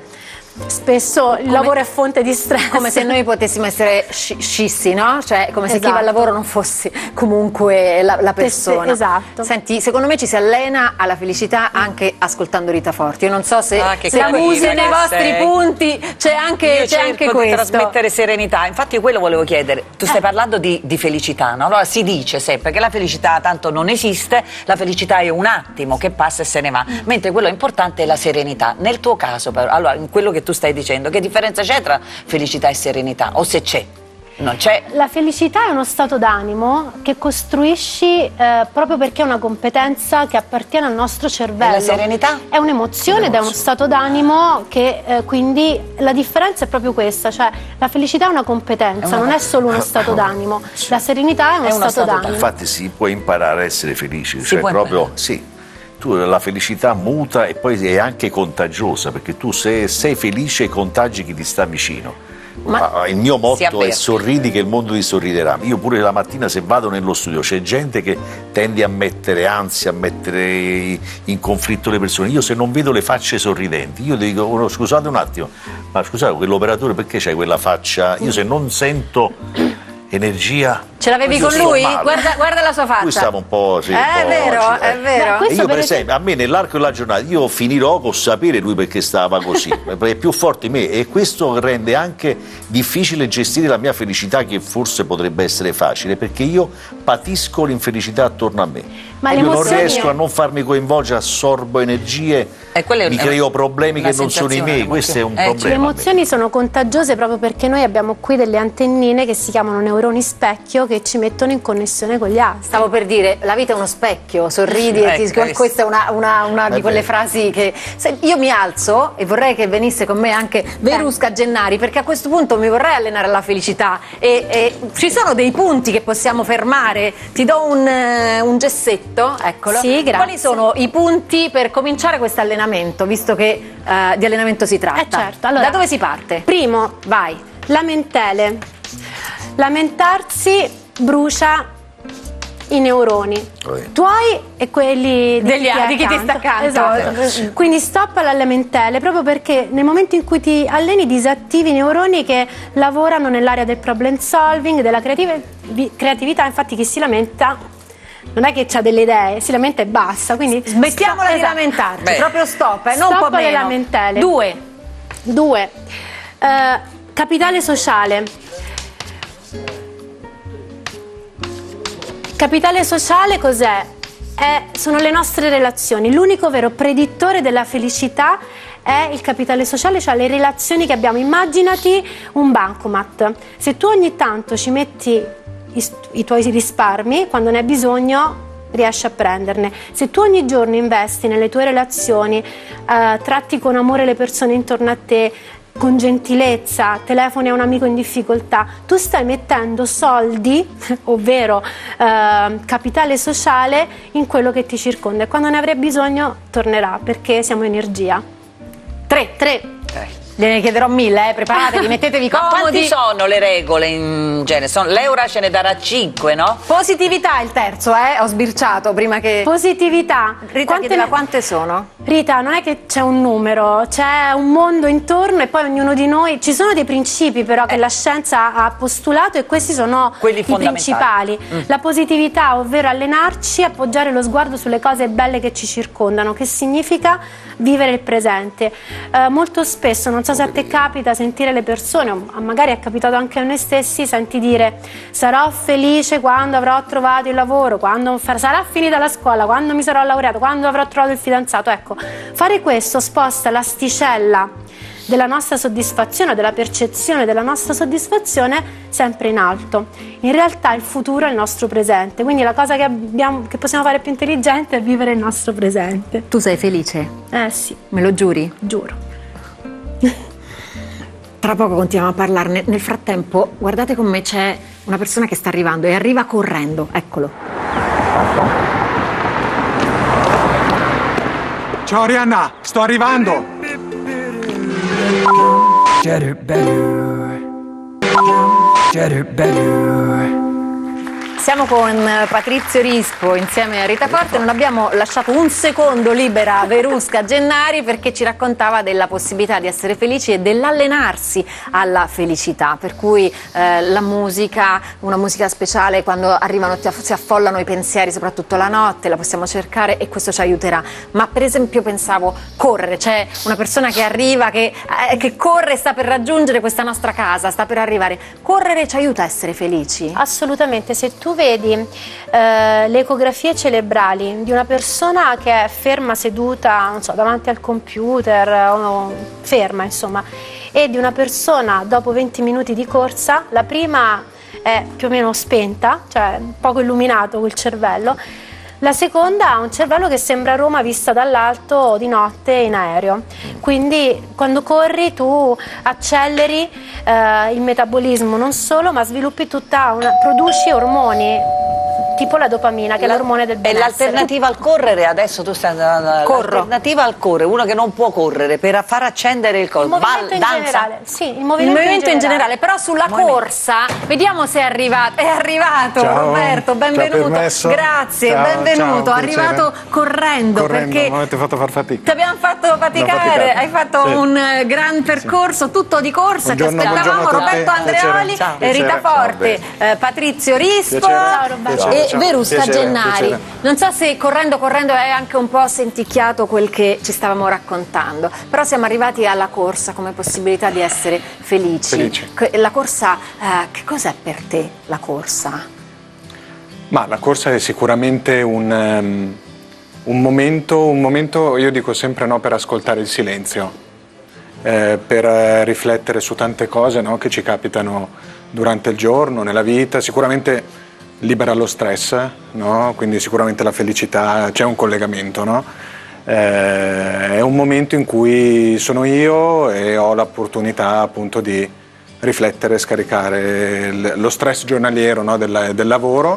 spesso il Come- lavoro è fonte di stress. Come se noi potessimo essere sci- scissi, no? Cioè, come se chi va al Esatto. lavoro non fosse comunque la, la persona. Esatto. Senti, secondo me ci si allena alla felicità anche ascoltando Rita Forti. Io non so se, Ah, che se la carina musica nei che vostri sei. punti c'è anche, Io c'è cerco anche di questo. trasmettere serenità, infatti quello volevo chiedere. Tu stai Eh. parlando di, di felicità, no? Allora si dice sempre che la felicità tanto non esiste, la felicità è un attimo che passa e se ne va, mentre quello importante è la serenità. Nel tuo caso, però, allora, in quello che tu stai dicendo, che differenza c'è tra felicità e serenità? O se c'è? Non c'è? La felicità è uno stato d'animo che costruisci eh, proprio perché è una competenza che appartiene al nostro cervello. E la serenità? È un'emozione ed è uno stato d'animo che eh, quindi la differenza è proprio questa, cioè la felicità è una competenza, È una- non è solo uno stato d'animo, la serenità è uno, È uno stato, stato d'animo. Infatti si può imparare a essere felici, Si cioè può proprio imparare. sì. Tu la felicità muta e poi è anche contagiosa, perché tu se sei felice contagi chi ti sta vicino. Ma- Ma il mio Si motto è avverte. sorridi che il mondo ti sorriderà. Io pure la mattina se vado nello studio c'è gente che tende a mettere ansia, a mettere in conflitto le persone. Io se non vedo le facce sorridenti, io dico oh, no, scusate un attimo, ma scusate quell'operatore perché c'hai quella faccia? Io se non sento energia... Ce l'avevi io con sto lui? male. Guarda, guarda la sua faccia. Lui stava un po', sì, un È po' vero, oggi, è eh. vero. Ma E questo io per per esempio, a me nell'arco della giornata io finirò con sapere lui perché stava così, è più forte di me e questo rende anche difficile gestire la mia felicità, che forse potrebbe essere facile, perché io patisco l'infelicità attorno a me. Ma le io non emozioni- riesco a non farmi coinvolgere, assorbo energie, E quella è mi una- creo problemi una che non sono i sensazione, miei, questo è un eh, Le problema. a me. emozioni sono contagiose proprio perché noi abbiamo qui delle antennine che si chiamano neuroni specchio che ci mettono in connessione con gli altri. Stavo per dire, la vita è uno specchio, sorridi e ti... Ecco, hai questa è una, una- una di È quelle vero. frasi che... Se- io mi alzo e vorrei che venisse con me anche Verusca Gennari, perché a questo punto mi vorrei allenare alla felicità e, e ci sono dei punti che possiamo fermare. Ti do un, eh, un gessetto, eccolo. Sì, grazie. Quali sono i punti per cominciare questo allenamento, visto che eh, di allenamento si tratta? Eh certo, allora- da dove si parte? Primo, Vai. lamentele. Lamentarsi brucia i neuroni Poi. tuoi e quelli di Degli chi, a- è di chi ti sta accanto. Esatto. Quindi stop alle lamentele, proprio perché nel momento in cui ti alleni disattivi i neuroni che lavorano nell'area del problem solving, della creativ- vi- creatività. Infatti chi si lamenta non è che ha delle idee, si lamenta e basta. Quindi Smettiamola di esatto. lamentarci, Beh. proprio stop, eh, non Stop un po' alle meno. lamentele. Due. Due, eh, capitale sociale. Capitale sociale cos'è? È- sono le nostre relazioni. L'unico vero predittore della felicità è il capitale sociale, cioè le relazioni che abbiamo. Immaginati un bancomat. Se tu ogni tanto ci metti i, i tuoi risparmi, quando ne hai bisogno riesci a prenderne. Se tu ogni giorno investi nelle tue relazioni, eh, tratti con amore le persone intorno a te, con gentilezza, telefoni a un amico in difficoltà, tu stai mettendo soldi, ovvero eh, capitale sociale, in quello che ti circonda e quando ne avrai bisogno tornerà, perché siamo energia. Tre. Tre. Gliene chiederò mille, eh, preparatevi, mettetevi Ma quanti comodi. sono le regole in genere? Sono- L'Eura ce ne darà cinque, no? Positività il terzo, eh? Ho sbirciato prima che... Positività. Rita Quante chiedeva ne- quante sono? Rita, non è che c'è un numero, c'è un mondo intorno e poi ognuno di noi, ci sono dei principi però che Eh. la scienza ha postulato e questi sono Quelli i fondamentali. principali. La positività, ovvero allenarci, appoggiare lo sguardo sulle cose belle che ci circondano, che significa vivere il presente. Eh, molto spesso, non so se a te capita, sentire le persone, o magari è capitato anche a noi stessi, senti dire sarò felice quando avrò trovato il lavoro, quando far- sarà finita la scuola, quando mi sarò laureato, quando avrò trovato il fidanzato. Ecco, fare questo sposta l'asticella della nostra soddisfazione, della percezione della nostra soddisfazione sempre in alto. In realtà il futuro è il nostro presente, quindi la cosa che, abbiamo, che possiamo fare più intelligente è vivere il nostro presente. Tu sei felice? Eh sì, Me lo giuri? giuro. Tra poco continuiamo a parlarne. Nel frattempo, guardate con me, c'è una persona che sta arrivando e arriva correndo. Eccolo. Ciao Arianna, sto arrivando! Better, better. Better, better. Siamo con Patrizio Rispo insieme a Rita Forte. Non abbiamo lasciato un secondo libera Verusca Gennari perché ci raccontava della possibilità di essere felici e dell'allenarsi alla felicità, per cui eh, la musica, una musica speciale, quando arrivano ti aff- si affollano i pensieri, soprattutto la notte, la possiamo cercare e questo ci aiuterà. Ma per esempio pensavo correre, c'è una persona che arriva, che, eh, che corre, sta per raggiungere questa nostra casa, sta per arrivare. Correre ci aiuta a essere felici? Assolutamente, se tu vedi eh, le ecografie cerebrali di una persona che è ferma seduta, non so, davanti al computer o ferma insomma, e di una persona dopo venti minuti di corsa, la prima è più o meno spenta, cioè poco illuminato quel cervello. La seconda ha un cervello che sembra Roma vista dall'alto di notte in aereo. Quindi quando corri tu acceleri eh, il metabolismo non solo, ma sviluppi tutta una, produci ormoni tipo la dopamina, che è l'ormone del E benessere. l'alternativa al correre, adesso tu stai Corro. l'alternativa al correre, uno che non può correre per far accendere il Il corpo, movimento in danza. generale, sì, il Il movimento, movimento in generale, però sulla Movimento. corsa, vediamo se è arrivato. È arrivato Ciao. Roberto, benvenuto. Ciao, permesso? Grazie, Ciao, benvenuto. ciao, arrivato piacere. correndo, Correndo, perché mi avete fatto far fatica. ti abbiamo fatto faticare, faticare. hai fatto Sì. un eh, gran percorso, tutto di corsa. Buongiorno, Ti aspettavamo, buongiorno a tutti. Roberto Andreoli, Piacere. e Rita Piacere. Forte, eh, Patrizio Rispo Piacere. Ciao, Roberto. e Ciao. Verusca Piacere, Gennari. piacere. Non so se correndo correndo hai anche un po' senticchiato quel che ci stavamo raccontando, però siamo arrivati alla corsa come possibilità di essere felici. Felici. Que- La corsa, eh, che cos'è per te la corsa? Ma la corsa è sicuramente un, um, un momento, un momento, io dico sempre no, per ascoltare il silenzio, eh, per eh, riflettere su tante cose, no, che ci capitano durante il giorno, nella vita. Sicuramente libera lo stress, no? Quindi sicuramente la felicità, c'è un collegamento, no? Eh, è un momento in cui sono io e ho l'opportunità appunto di riflettere, scaricare il- lo stress giornaliero, no, del, del lavoro,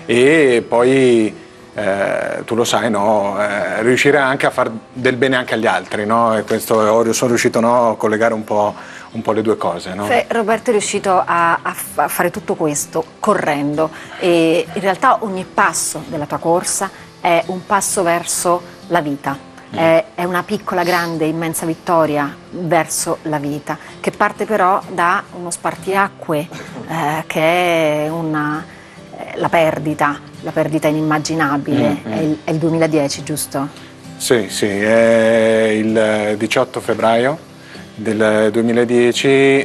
e poi eh, tu lo sai, no, eh, riuscire anche a fare del bene anche agli altri, no? E questo ho- sono riuscito, no, a collegare un po', un po' le due cose, no? Cioè, Roberto è riuscito a, a f- a fare tutto questo correndo, e in realtà ogni passo della tua corsa è un passo verso la vita. È, è una piccola, grande, immensa vittoria verso la vita, che parte però da uno spartiacque eh, che è una, eh, la perdita, la perdita inimmaginabile. È, il, è il duemiladieci, giusto? Sì, sì, è il diciotto febbraio del duemiladieci, eh,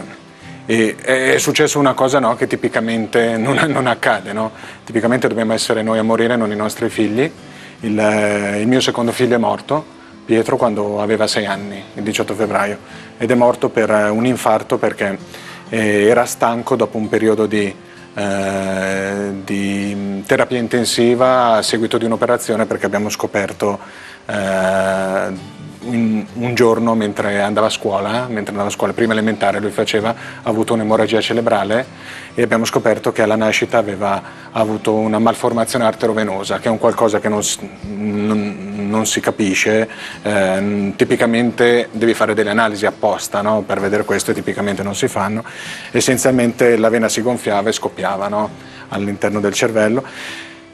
e è successa una cosa, no, che tipicamente non, non accade, no? Tipicamente dobbiamo essere noi a morire, non i nostri figli. Il, eh, il mio secondo figlio è morto, Pietro, quando aveva sei anni, il diciotto febbraio, ed è morto per eh, un infarto perché eh, era stanco dopo un periodo di, eh, di terapia intensiva a seguito di un'operazione, perché abbiamo scoperto eh, in, un giorno mentre andava a scuola, mentre andava a scuola, prima elementare lui faceva, ha avuto un'emorragia cerebrale, e abbiamo scoperto che alla nascita aveva avuto una malformazione arterovenosa, che è un qualcosa che non, s- non, non si capisce. Eh, tipicamente devi fare delle analisi apposta, no, per vedere questo, e tipicamente non si fanno. Essenzialmente la vena si gonfiava e scoppiava, no, all'interno del cervello.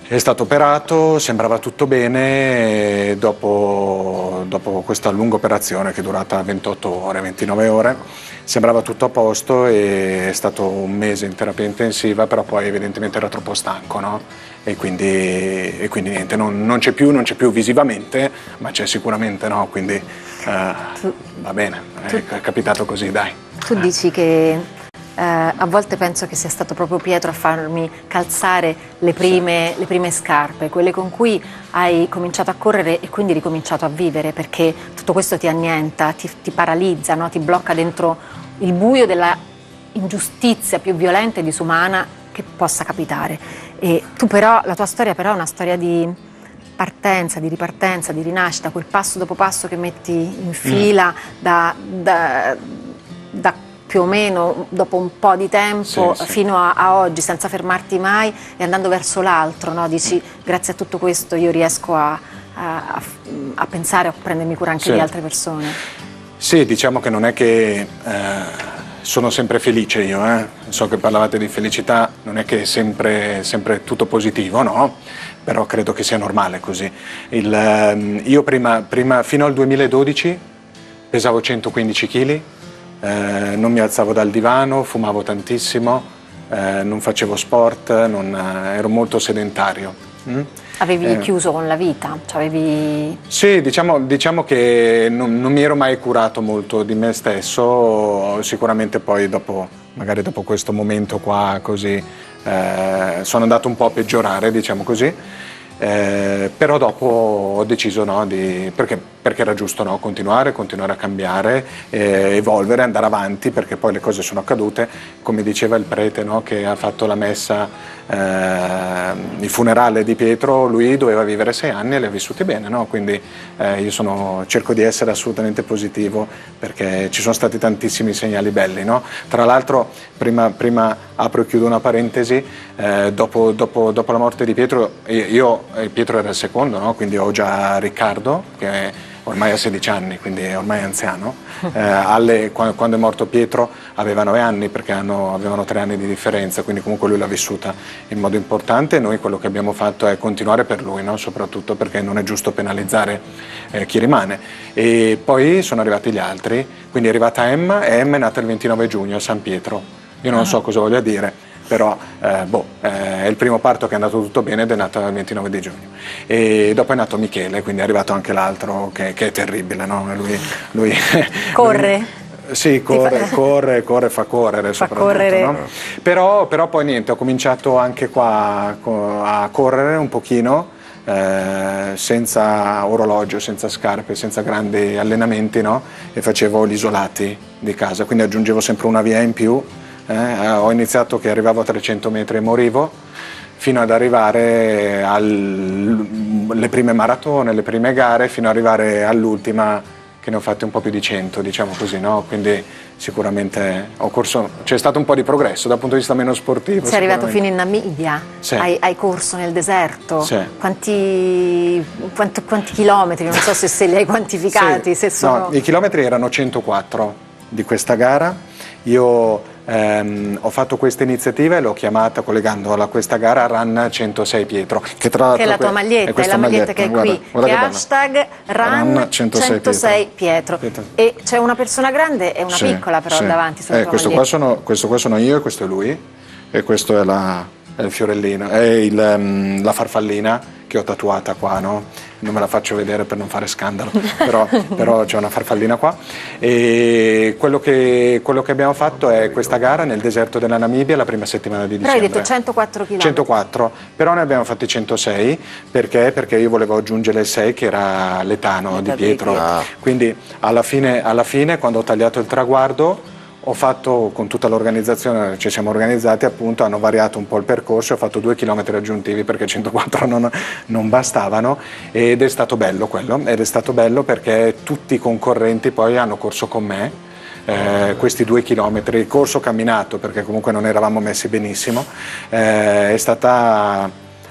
È stato operato, sembrava tutto bene, e dopo, dopo questa lunga operazione che è durata ventotto ore, ventinove ore, sembrava tutto a posto e è stato un mese in terapia intensiva, però poi evidentemente era troppo stanco, no? E quindi, e quindi niente, non, non c'è più, non c'è più visivamente, ma c'è sicuramente, no? Quindi eh, Tu- va bene, tu- è, è capitato così, dai. Tu dici che eh, a volte penso che sia stato proprio Pietro a farmi calzare le prime, le prime scarpe, quelle con cui hai cominciato a correre e quindi ricominciato a vivere, perché tutto questo ti annienta, ti, ti paralizza, no? Ti blocca dentro il buio della ingiustizia più violenta e disumana che possa capitare. E tu però, la tua storia però è una storia di partenza, di ripartenza, di rinascita, quel passo dopo passo che metti in fila da, da, da più o meno dopo un po' di tempo Sì, sì. fino a, a oggi, senza fermarti mai e andando verso l'altro, no? Dici, grazie a tutto questo io riesco a, a, a pensare, a prendermi cura anche Sì. di altre persone. Sì, diciamo che non è che eh, sono sempre felice io, eh. So che parlavate di felicità, non è che è sempre, sempre tutto positivo, no? Però credo che sia normale così. Il, ehm, io prima, prima, fino al duemiladodici pesavo centoquindici chili, eh, non mi alzavo dal divano, fumavo tantissimo, eh, non facevo sport, non, eh, ero molto sedentario. mm? Avevi Eh. chiuso con la vita, cioè avevi... Sì, diciamo, diciamo che non, non mi ero mai curato molto di me stesso, sicuramente poi dopo, magari dopo questo momento qua così, eh, sono andato un po' a peggiorare, diciamo così, eh, però dopo ho deciso, no, di, perché, perché era giusto, no, continuare, continuare a cambiare, eh, evolvere, andare avanti, perché poi le cose sono accadute, come diceva il prete, no, che ha fatto la messa, eh, il funerale di Pietro, lui doveva vivere sei anni e li ha vissuti bene, no? Quindi eh, io sono, cerco di essere assolutamente positivo perché ci sono stati tantissimi segnali belli, no? Tra l'altro, prima, prima apro e chiudo una parentesi, eh, dopo, dopo, dopo la morte di Pietro, io, io eh, Pietro era il secondo, no? Quindi ho già Riccardo, che ormai ha sedici anni, quindi è ormai anziano. Eh, alle, quando, quando è morto Pietro aveva nove anni perché hanno, avevano tre anni di differenza, quindi comunque lui l'ha vissuta in modo importante. Noi quello che abbiamo fatto è continuare per lui, no? Soprattutto perché non è giusto penalizzare eh, chi rimane. E poi sono arrivati gli altri, quindi è arrivata Emma e Emma è nata il ventinove giugno a San Pietro. Io non so cosa voglia dire, però eh, boh, eh, è il primo parto che è andato tutto bene ed è nata il ventinove di giugno. E dopo è nato Michele, quindi è arrivato anche l'altro che, che è terribile, no? Lui, lui, Corre? lui- sì, corre, fa- corre, corre, fa correre Fa soprattutto, correre. no? Però, però poi niente, ho cominciato anche qua co- a correre un pochino, eh, senza orologio, senza scarpe, senza grandi allenamenti, no? E facevo gli isolati di casa, quindi aggiungevo sempre una via in più. Eh, ho iniziato che arrivavo a trecento metri e morivo, fino ad arrivare alle prime maratone, le prime gare, fino ad arrivare all'ultima che ne ho fatte un po' più di cento, diciamo così, no? Quindi sicuramente ho corso, c'è stato un po' di progresso dal punto di vista meno sportivo. Sei arrivato fino sicuramente. in Namibia? Sì. Hai, hai corso nel deserto? Sì. Quanti, quanti, quanti chilometri? Non so se, se li hai quantificati. Sì. Se sono... No, i chilometri erano centoquattro di questa gara. Io ehm, ho fatto questa iniziativa e l'ho chiamata, collegandola a questa gara, Run centosei Pietro. Che, tra Che è la tua que- maglietta, è questa la maglietta che è guarda, qui, guarda che è bella. hashtag Run Run centosei Pietro. Pietro. E c'è una persona grande e una Sì, piccola però sì. davanti sulla Eh, tua questo, qua maglietta. sono, questo qua sono io e questo è lui, e questo è, la, è il fiorellino, è il, um, la farfallina che ho tatuata qua, no? Non me la faccio vedere per non fare scandalo, però, però c'è una farfallina qua. E quello che, quello che abbiamo fatto è questa gara nel deserto della Namibia la prima settimana di Però dicembre. hai detto centoquattro chilometri. centoquattro, però ne abbiamo fatti centosei perché, perché io volevo aggiungere il sei che era l'etano di L'età di Pietro. Pietro. Ah. Quindi alla fine, alla fine, quando ho tagliato il traguardo, ho fatto con tutta l'organizzazione, ci siamo organizzati appunto, hanno variato un po' il percorso, ho fatto due chilometri aggiuntivi perché centoquattro non, non bastavano, ed è stato bello quello, ed è stato bello perché tutti i concorrenti poi hanno corso con me. Eh, questi due chilometri, corso camminato perché comunque non eravamo messi benissimo, eh, è stata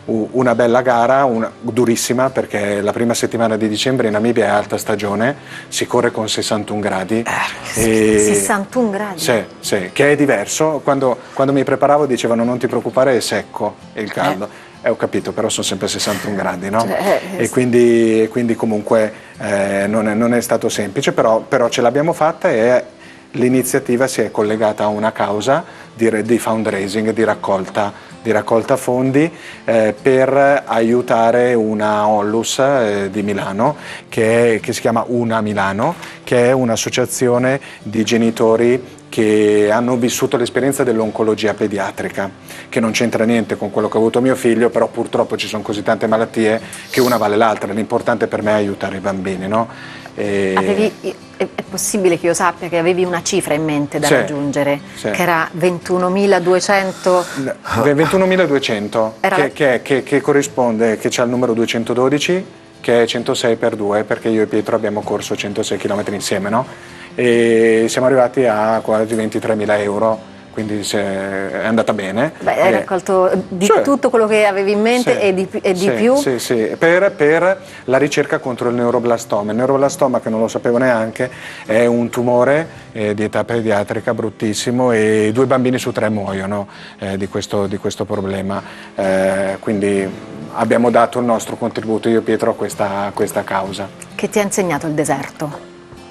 una bella gara, una, durissima, perché la prima settimana di dicembre in Namibia è alta stagione, si corre con sessantuno gradi. Eh, e... sessantuno gradi? Sì, sì, che è diverso. Quando, quando mi preparavo dicevano non ti preoccupare, è secco il caldo. Eh. Eh, ho capito, però sono sempre sessantuno gradi, no? Cioè, eh, e quindi, quindi comunque eh, non, è, non è stato semplice, però, però ce l'abbiamo fatta e l'iniziativa si è collegata a una causa di, di fundraising, di raccolta, di raccolta fondi eh, per aiutare una Onlus eh, di Milano che, è, che si chiama Una Milano, che è un'associazione di genitori che hanno vissuto l'esperienza dell'oncologia pediatrica, che non c'entra niente con quello che ha avuto mio figlio, però purtroppo ci sono così tante malattie che una vale l'altra. L'importante per me è aiutare i bambini, no? E... Avevi, è, è possibile che io sappia che avevi una cifra in mente da sì, raggiungere, sì. che era ventunomiladuecento? ventunomiladuecento, era... che, che, che, che corrisponde, che c'è il numero duecentododici, che è centosei per due, perché io e Pietro abbiamo corso centosei chilometri insieme, no? E siamo arrivati a quasi ventitremila euro, quindi è andata bene. Beh, hai raccolto di cioè, tutto quello che avevi in mente sì, e di, e di sì, più? Sì, sì, per, per la ricerca contro il neuroblastoma. Il neuroblastoma, che non lo sapevo neanche, è un tumore eh, di età pediatrica bruttissimo e due bambini su tre muoiono eh, di, questo, di questo problema. Eh, quindi abbiamo dato il nostro contributo, io e Pietro, a questa, a questa causa. Che ti ha insegnato il deserto?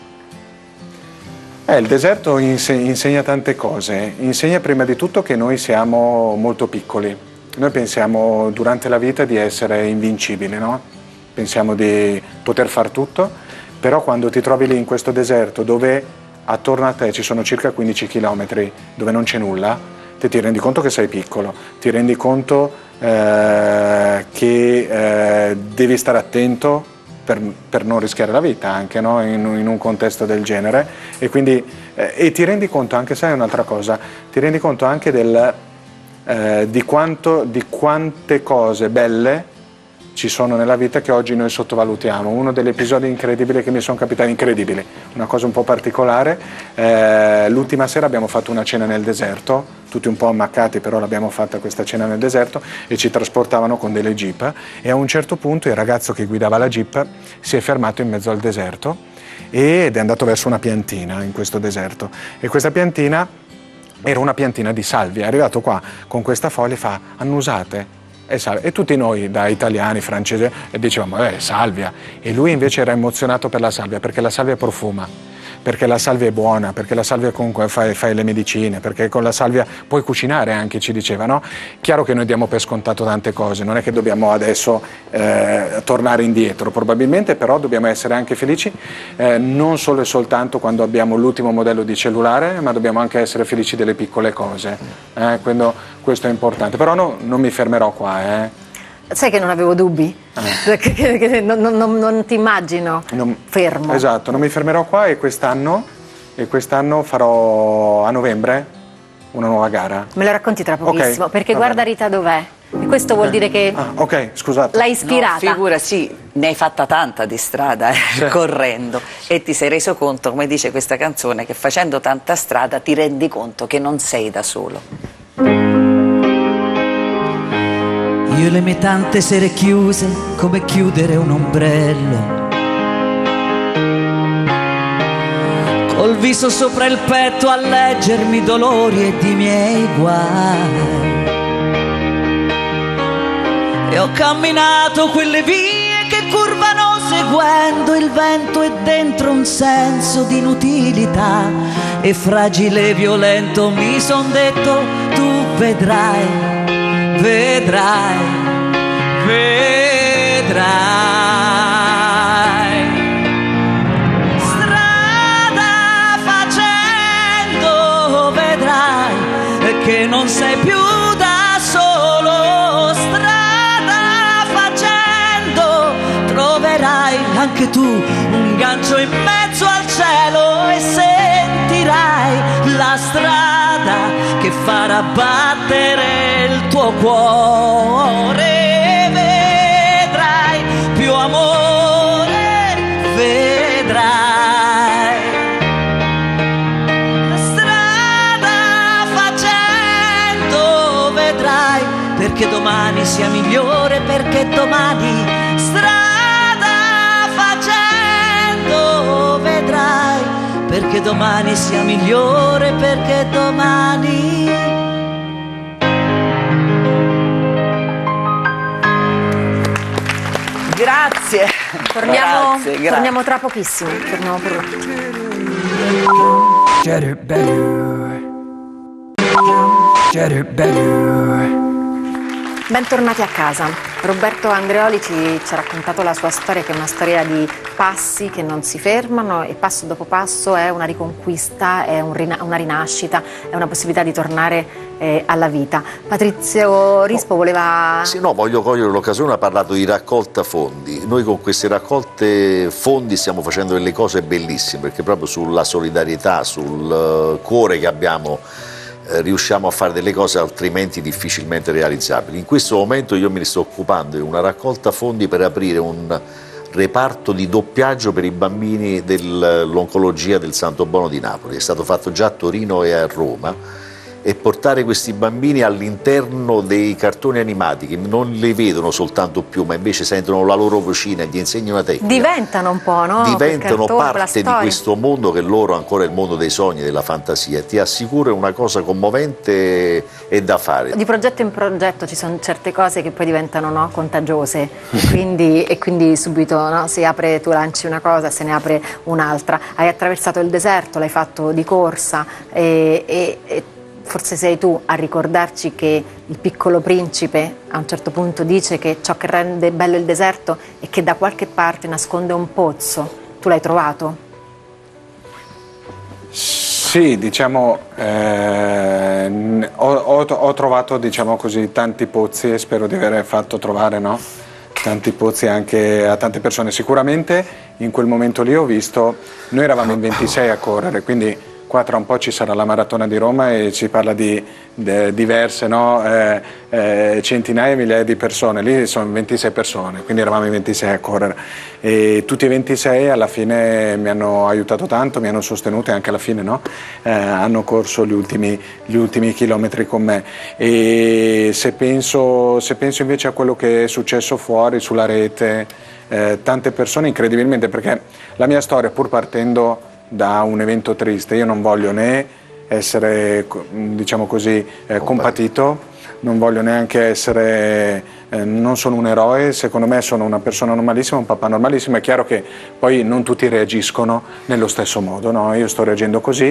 Eh, il deserto insegna tante cose, insegna prima di tutto che noi siamo molto piccoli, noi pensiamo durante la vita di essere invincibili, no? Pensiamo di poter far tutto, però quando ti trovi lì in questo deserto dove attorno a te ci sono circa quindici chilometri, dove non c'è nulla, te ti rendi conto che sei piccolo, ti rendi conto eh, che eh, devi stare attento Per, per non rischiare la vita anche, no? in, in un contesto del genere e quindi eh, e ti rendi conto anche, sai un'altra cosa, ti rendi conto anche del, eh, di, quanto, di quante cose belle ci sono nella vita che oggi noi sottovalutiamo. Uno degli episodi incredibili che mi sono capitati, incredibili, una cosa un po' particolare, eh, l'ultima sera abbiamo fatto una cena nel deserto, tutti un po' ammaccati, però l'abbiamo fatta questa cena nel deserto e ci trasportavano con delle jeep e a un certo punto il ragazzo che guidava la jeep si è fermato in mezzo al deserto ed è andato verso una piantina in questo deserto e questa piantina era una piantina di salvia. È arrivato qua con questa foglia e fa: annusate. E, e tutti noi da italiani, francesi, dicevamo eh, salvia, e lui invece era emozionato per la salvia, perché la salvia profuma, perché la salvia è buona, perché la salvia comunque fai, fai le medicine, perché con la salvia puoi cucinare anche, ci diceva, no? Chiaro che noi diamo per scontato tante cose, non è che dobbiamo adesso eh, tornare indietro, probabilmente, però dobbiamo essere anche felici, eh, non solo e soltanto quando abbiamo l'ultimo modello di cellulare, ma dobbiamo anche essere felici delle piccole cose, eh, quindi questo è importante, però no, non mi fermerò qua. Eh. Sai che non avevo dubbi? Eh. non, non, non ti immagino non, fermo. Esatto, non mi fermerò qua e quest'anno, e quest'anno farò a novembre una nuova gara. Me lo racconti tra pochissimo, okay, perché guarda Rita dov'è? E questo vuol dire che ah, ok, scusate. l'hai ispirata. No, figura, sì, ne hai fatta tanta di strada, eh, sì. correndo, e ti sei reso conto, come dice questa canzone, che facendo tanta strada ti rendi conto che non sei da solo. Io e le mie tante sere chiuse, come chiudere un ombrello, col viso sopra il petto a leggermi dolori ed i miei guai. E ho camminato quelle vie che curvano seguendo il vento e dentro un senso di inutilità. E fragile e violento mi son detto: tu vedrai, vedrai, vedrai. Strada facendo vedrai che non sei più da solo. Strada facendo troverai anche tu un gancio in mezzo al cielo e sentirai la strada che farà battere il tuo cuore. Vedrai più amore, vedrai. Strada facendo vedrai, perché domani domani sia migliore, perché domani strada facendo vedrai, perché domani sia migliore, perché domani. Grazie. Torniamo, Grazie, grazie. torniamo tra pochissimo. Torniamo per un attimo. Cheddar better. Cheddar better. Bentornati a casa. Roberto Andreoli ci, ci ha raccontato la sua storia, che è una storia di passi che non si fermano, e passo dopo passo è una riconquista, è un rina- una rinascita, è una possibilità di tornare eh, alla vita. Patrizio Rispo voleva... Sì, no, voglio cogliere l'occasione, ha parlato di raccolta fondi. Noi con queste raccolte fondi stiamo facendo delle cose bellissime, perché proprio sulla solidarietà, sul cuore che abbiamo, eh, riusciamo a fare delle cose altrimenti difficilmente realizzabili. In questo momento io me ne sto occupando di una raccolta fondi per aprire un reparto di doppiaggio per i bambini dell'oncologia del Santo Bono di Napoli. È stato fatto già a Torino e a Roma, e portare questi bambini all'interno dei cartoni animati, che non li vedono soltanto più, ma invece sentono la loro vocina e gli insegnano una tecnica. Diventano un po', no? Diventano Cartone, parte di questo mondo che loro ancora è il mondo dei sogni, della fantasia. Ti assicuro, è una cosa commovente e da fare. Di progetto in progetto ci sono certe cose che poi diventano, no, contagiose, e quindi, e quindi subito, no, si apre, tu lanci una cosa, se ne apre un'altra. Hai attraversato il deserto, l'hai fatto di corsa, e, e, e forse sei tu a ricordarci che il Piccolo Principe a un certo punto dice che ciò che rende bello il deserto è che da qualche parte nasconde un pozzo. Tu l'hai trovato? Sì, diciamo, eh, ho, ho, ho trovato, diciamo così, tanti pozzi, e spero di aver fatto trovare, no? Tanti pozzi anche a tante persone. Sicuramente in quel momento lì ho visto, noi eravamo in ventisei a correre, quindi qua tra un po' ci sarà la maratona di Roma e si parla di, di diverse, no? eh, eh, centinaia e migliaia di persone, lì sono ventisei persone, quindi eravamo in ventisei a correre, e tutti e ventisei alla fine mi hanno aiutato tanto, mi hanno sostenuto, e anche alla fine, no? eh, hanno corso gli ultimi, gli ultimi chilometri con me. E se penso, se penso invece a quello che è successo fuori sulla rete, eh, tante persone incredibilmente, perché la mia storia, pur partendo da un evento triste, io non voglio né essere, diciamo così, eh, compatito, non voglio neanche essere, eh, non sono un eroe, secondo me sono una persona normalissima, un papà normalissimo. È chiaro che poi non tutti reagiscono nello stesso modo, no? Io sto reagendo così,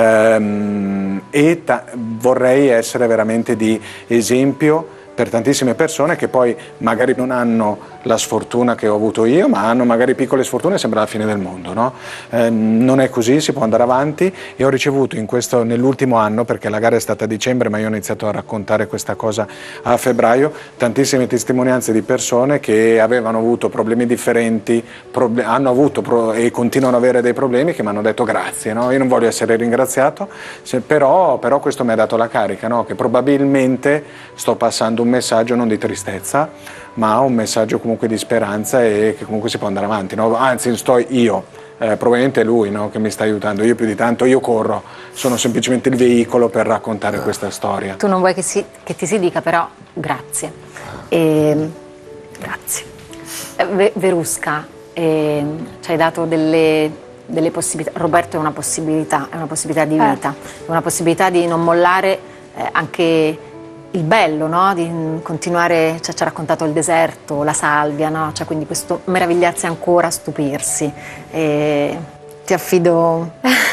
ehm, e vorrei essere veramente di esempio per tantissime persone che poi magari non hanno la sfortuna che ho avuto io, ma hanno magari piccole sfortune e sembra la fine del mondo, no? Eh, non è così, si può andare avanti, e ho ricevuto in questo, nell'ultimo anno, perché la gara è stata a dicembre, ma io ho iniziato a raccontare questa cosa a febbraio, tantissime testimonianze di persone che avevano avuto problemi differenti, proble- hanno avuto pro- e continuano ad avere dei problemi, che mi hanno detto grazie, no? Io non voglio essere ringraziato, se, però, però questo mi ha dato la carica, no? Che probabilmente sto passando un messaggio non di tristezza, ma un messaggio comunque di speranza, e che comunque si può andare avanti, no? Anzi, sto io, eh, probabilmente è lui, no, che mi sta aiutando, io più di tanto, io corro, sono semplicemente il veicolo per raccontare questa storia. Tu non vuoi che, si, che ti si dica, però grazie. E, grazie. Eh, Verusca, eh, ci hai dato delle, delle possibilità. Roberto è una possibilità, è una possibilità di vita, eh. è una possibilità di non mollare, eh, anche il bello, no? Di continuare, cioè, ci ha raccontato il deserto, la salvia, no? Cioè, quindi questo meravigliarsi ancora, stupirsi. E ti affido.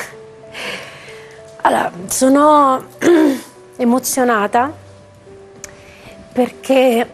Allora, sono emozionata perché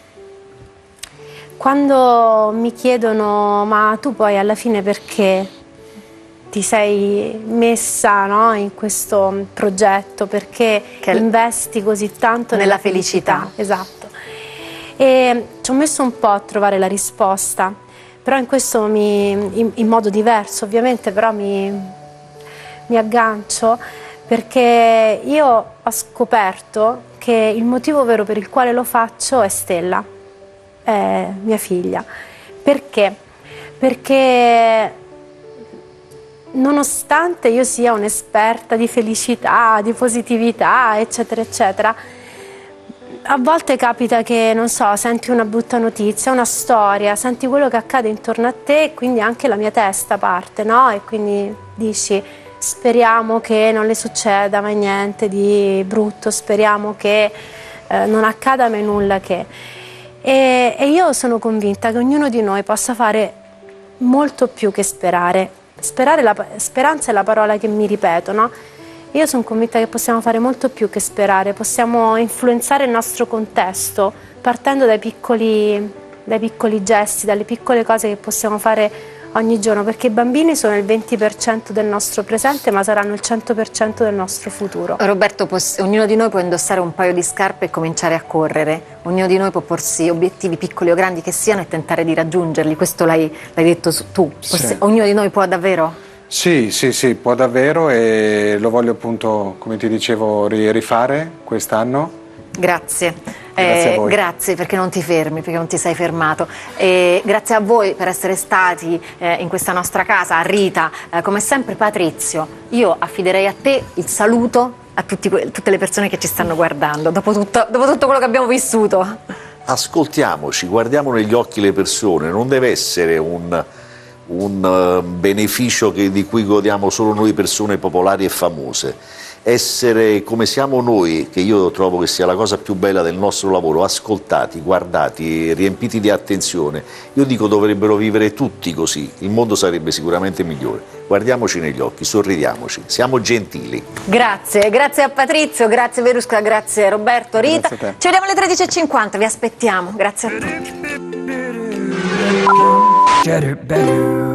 quando mi chiedono ma tu poi alla fine perché ti sei messa, no, in questo progetto, perché che investi così tanto nella nella felicità. felicità. Esatto. E ci ho messo un po' a trovare la risposta, però in questo mi, in, in modo diverso ovviamente, però mi, mi aggancio, perché io ho scoperto che il motivo vero per il quale lo faccio è Stella, è mia figlia. Perché? Perché nonostante io sia un'esperta di felicità, di positività, eccetera, eccetera, a volte capita che, non so, senti una brutta notizia, una storia, senti quello che accade intorno a te e quindi anche la mia testa parte, no? E quindi dici, speriamo che non le succeda mai niente di brutto, speriamo che eh, non accada mai nulla che... E, e io sono convinta che ognuno di noi possa fare molto più che sperare. Sperare la, speranza è la parola che mi ripeto, no? Io sono convinta che possiamo fare molto più che sperare, possiamo influenzare il nostro contesto partendo dai piccoli, dai piccoli gesti, dalle piccole cose che possiamo fare ogni giorno, perché i bambini sono il venti per cento del nostro presente, ma saranno il cento per cento del nostro futuro. Roberto, ognuno di noi può indossare un paio di scarpe e cominciare a correre, ognuno di noi può porsi obiettivi piccoli o grandi che siano e tentare di raggiungerli, questo l'hai detto tu, Sì. Ognuno di noi può davvero? Sì, sì, sì, può davvero, e lo voglio appunto, come ti dicevo, ri- rifare quest'anno. Grazie. Grazie a Eh, voi. grazie perché non ti fermi, perché non ti sei fermato. E grazie a voi per essere stati eh, in questa nostra casa, a Rita, eh, come sempre Patrizio. Io affiderei a te il saluto a tutti que- tutte le persone che ci stanno guardando, dopo tutto, dopo tutto quello che abbiamo vissuto. Ascoltiamoci, guardiamo negli occhi le persone, non deve essere un... un uh, beneficio che, di cui godiamo solo noi persone popolari e famose. Essere come siamo noi, che io trovo che sia la cosa più bella del nostro lavoro, ascoltati, guardati, riempiti di attenzione. Io dico dovrebbero vivere tutti così, il mondo sarebbe sicuramente migliore. Guardiamoci negli occhi, sorridiamoci, siamo gentili. Grazie, grazie a Patrizio, grazie Verusca, grazie Roberto, Rita. Grazie a te. Ci vediamo alle tredici e cinquanta, vi aspettiamo. Grazie a tutti. Get it better.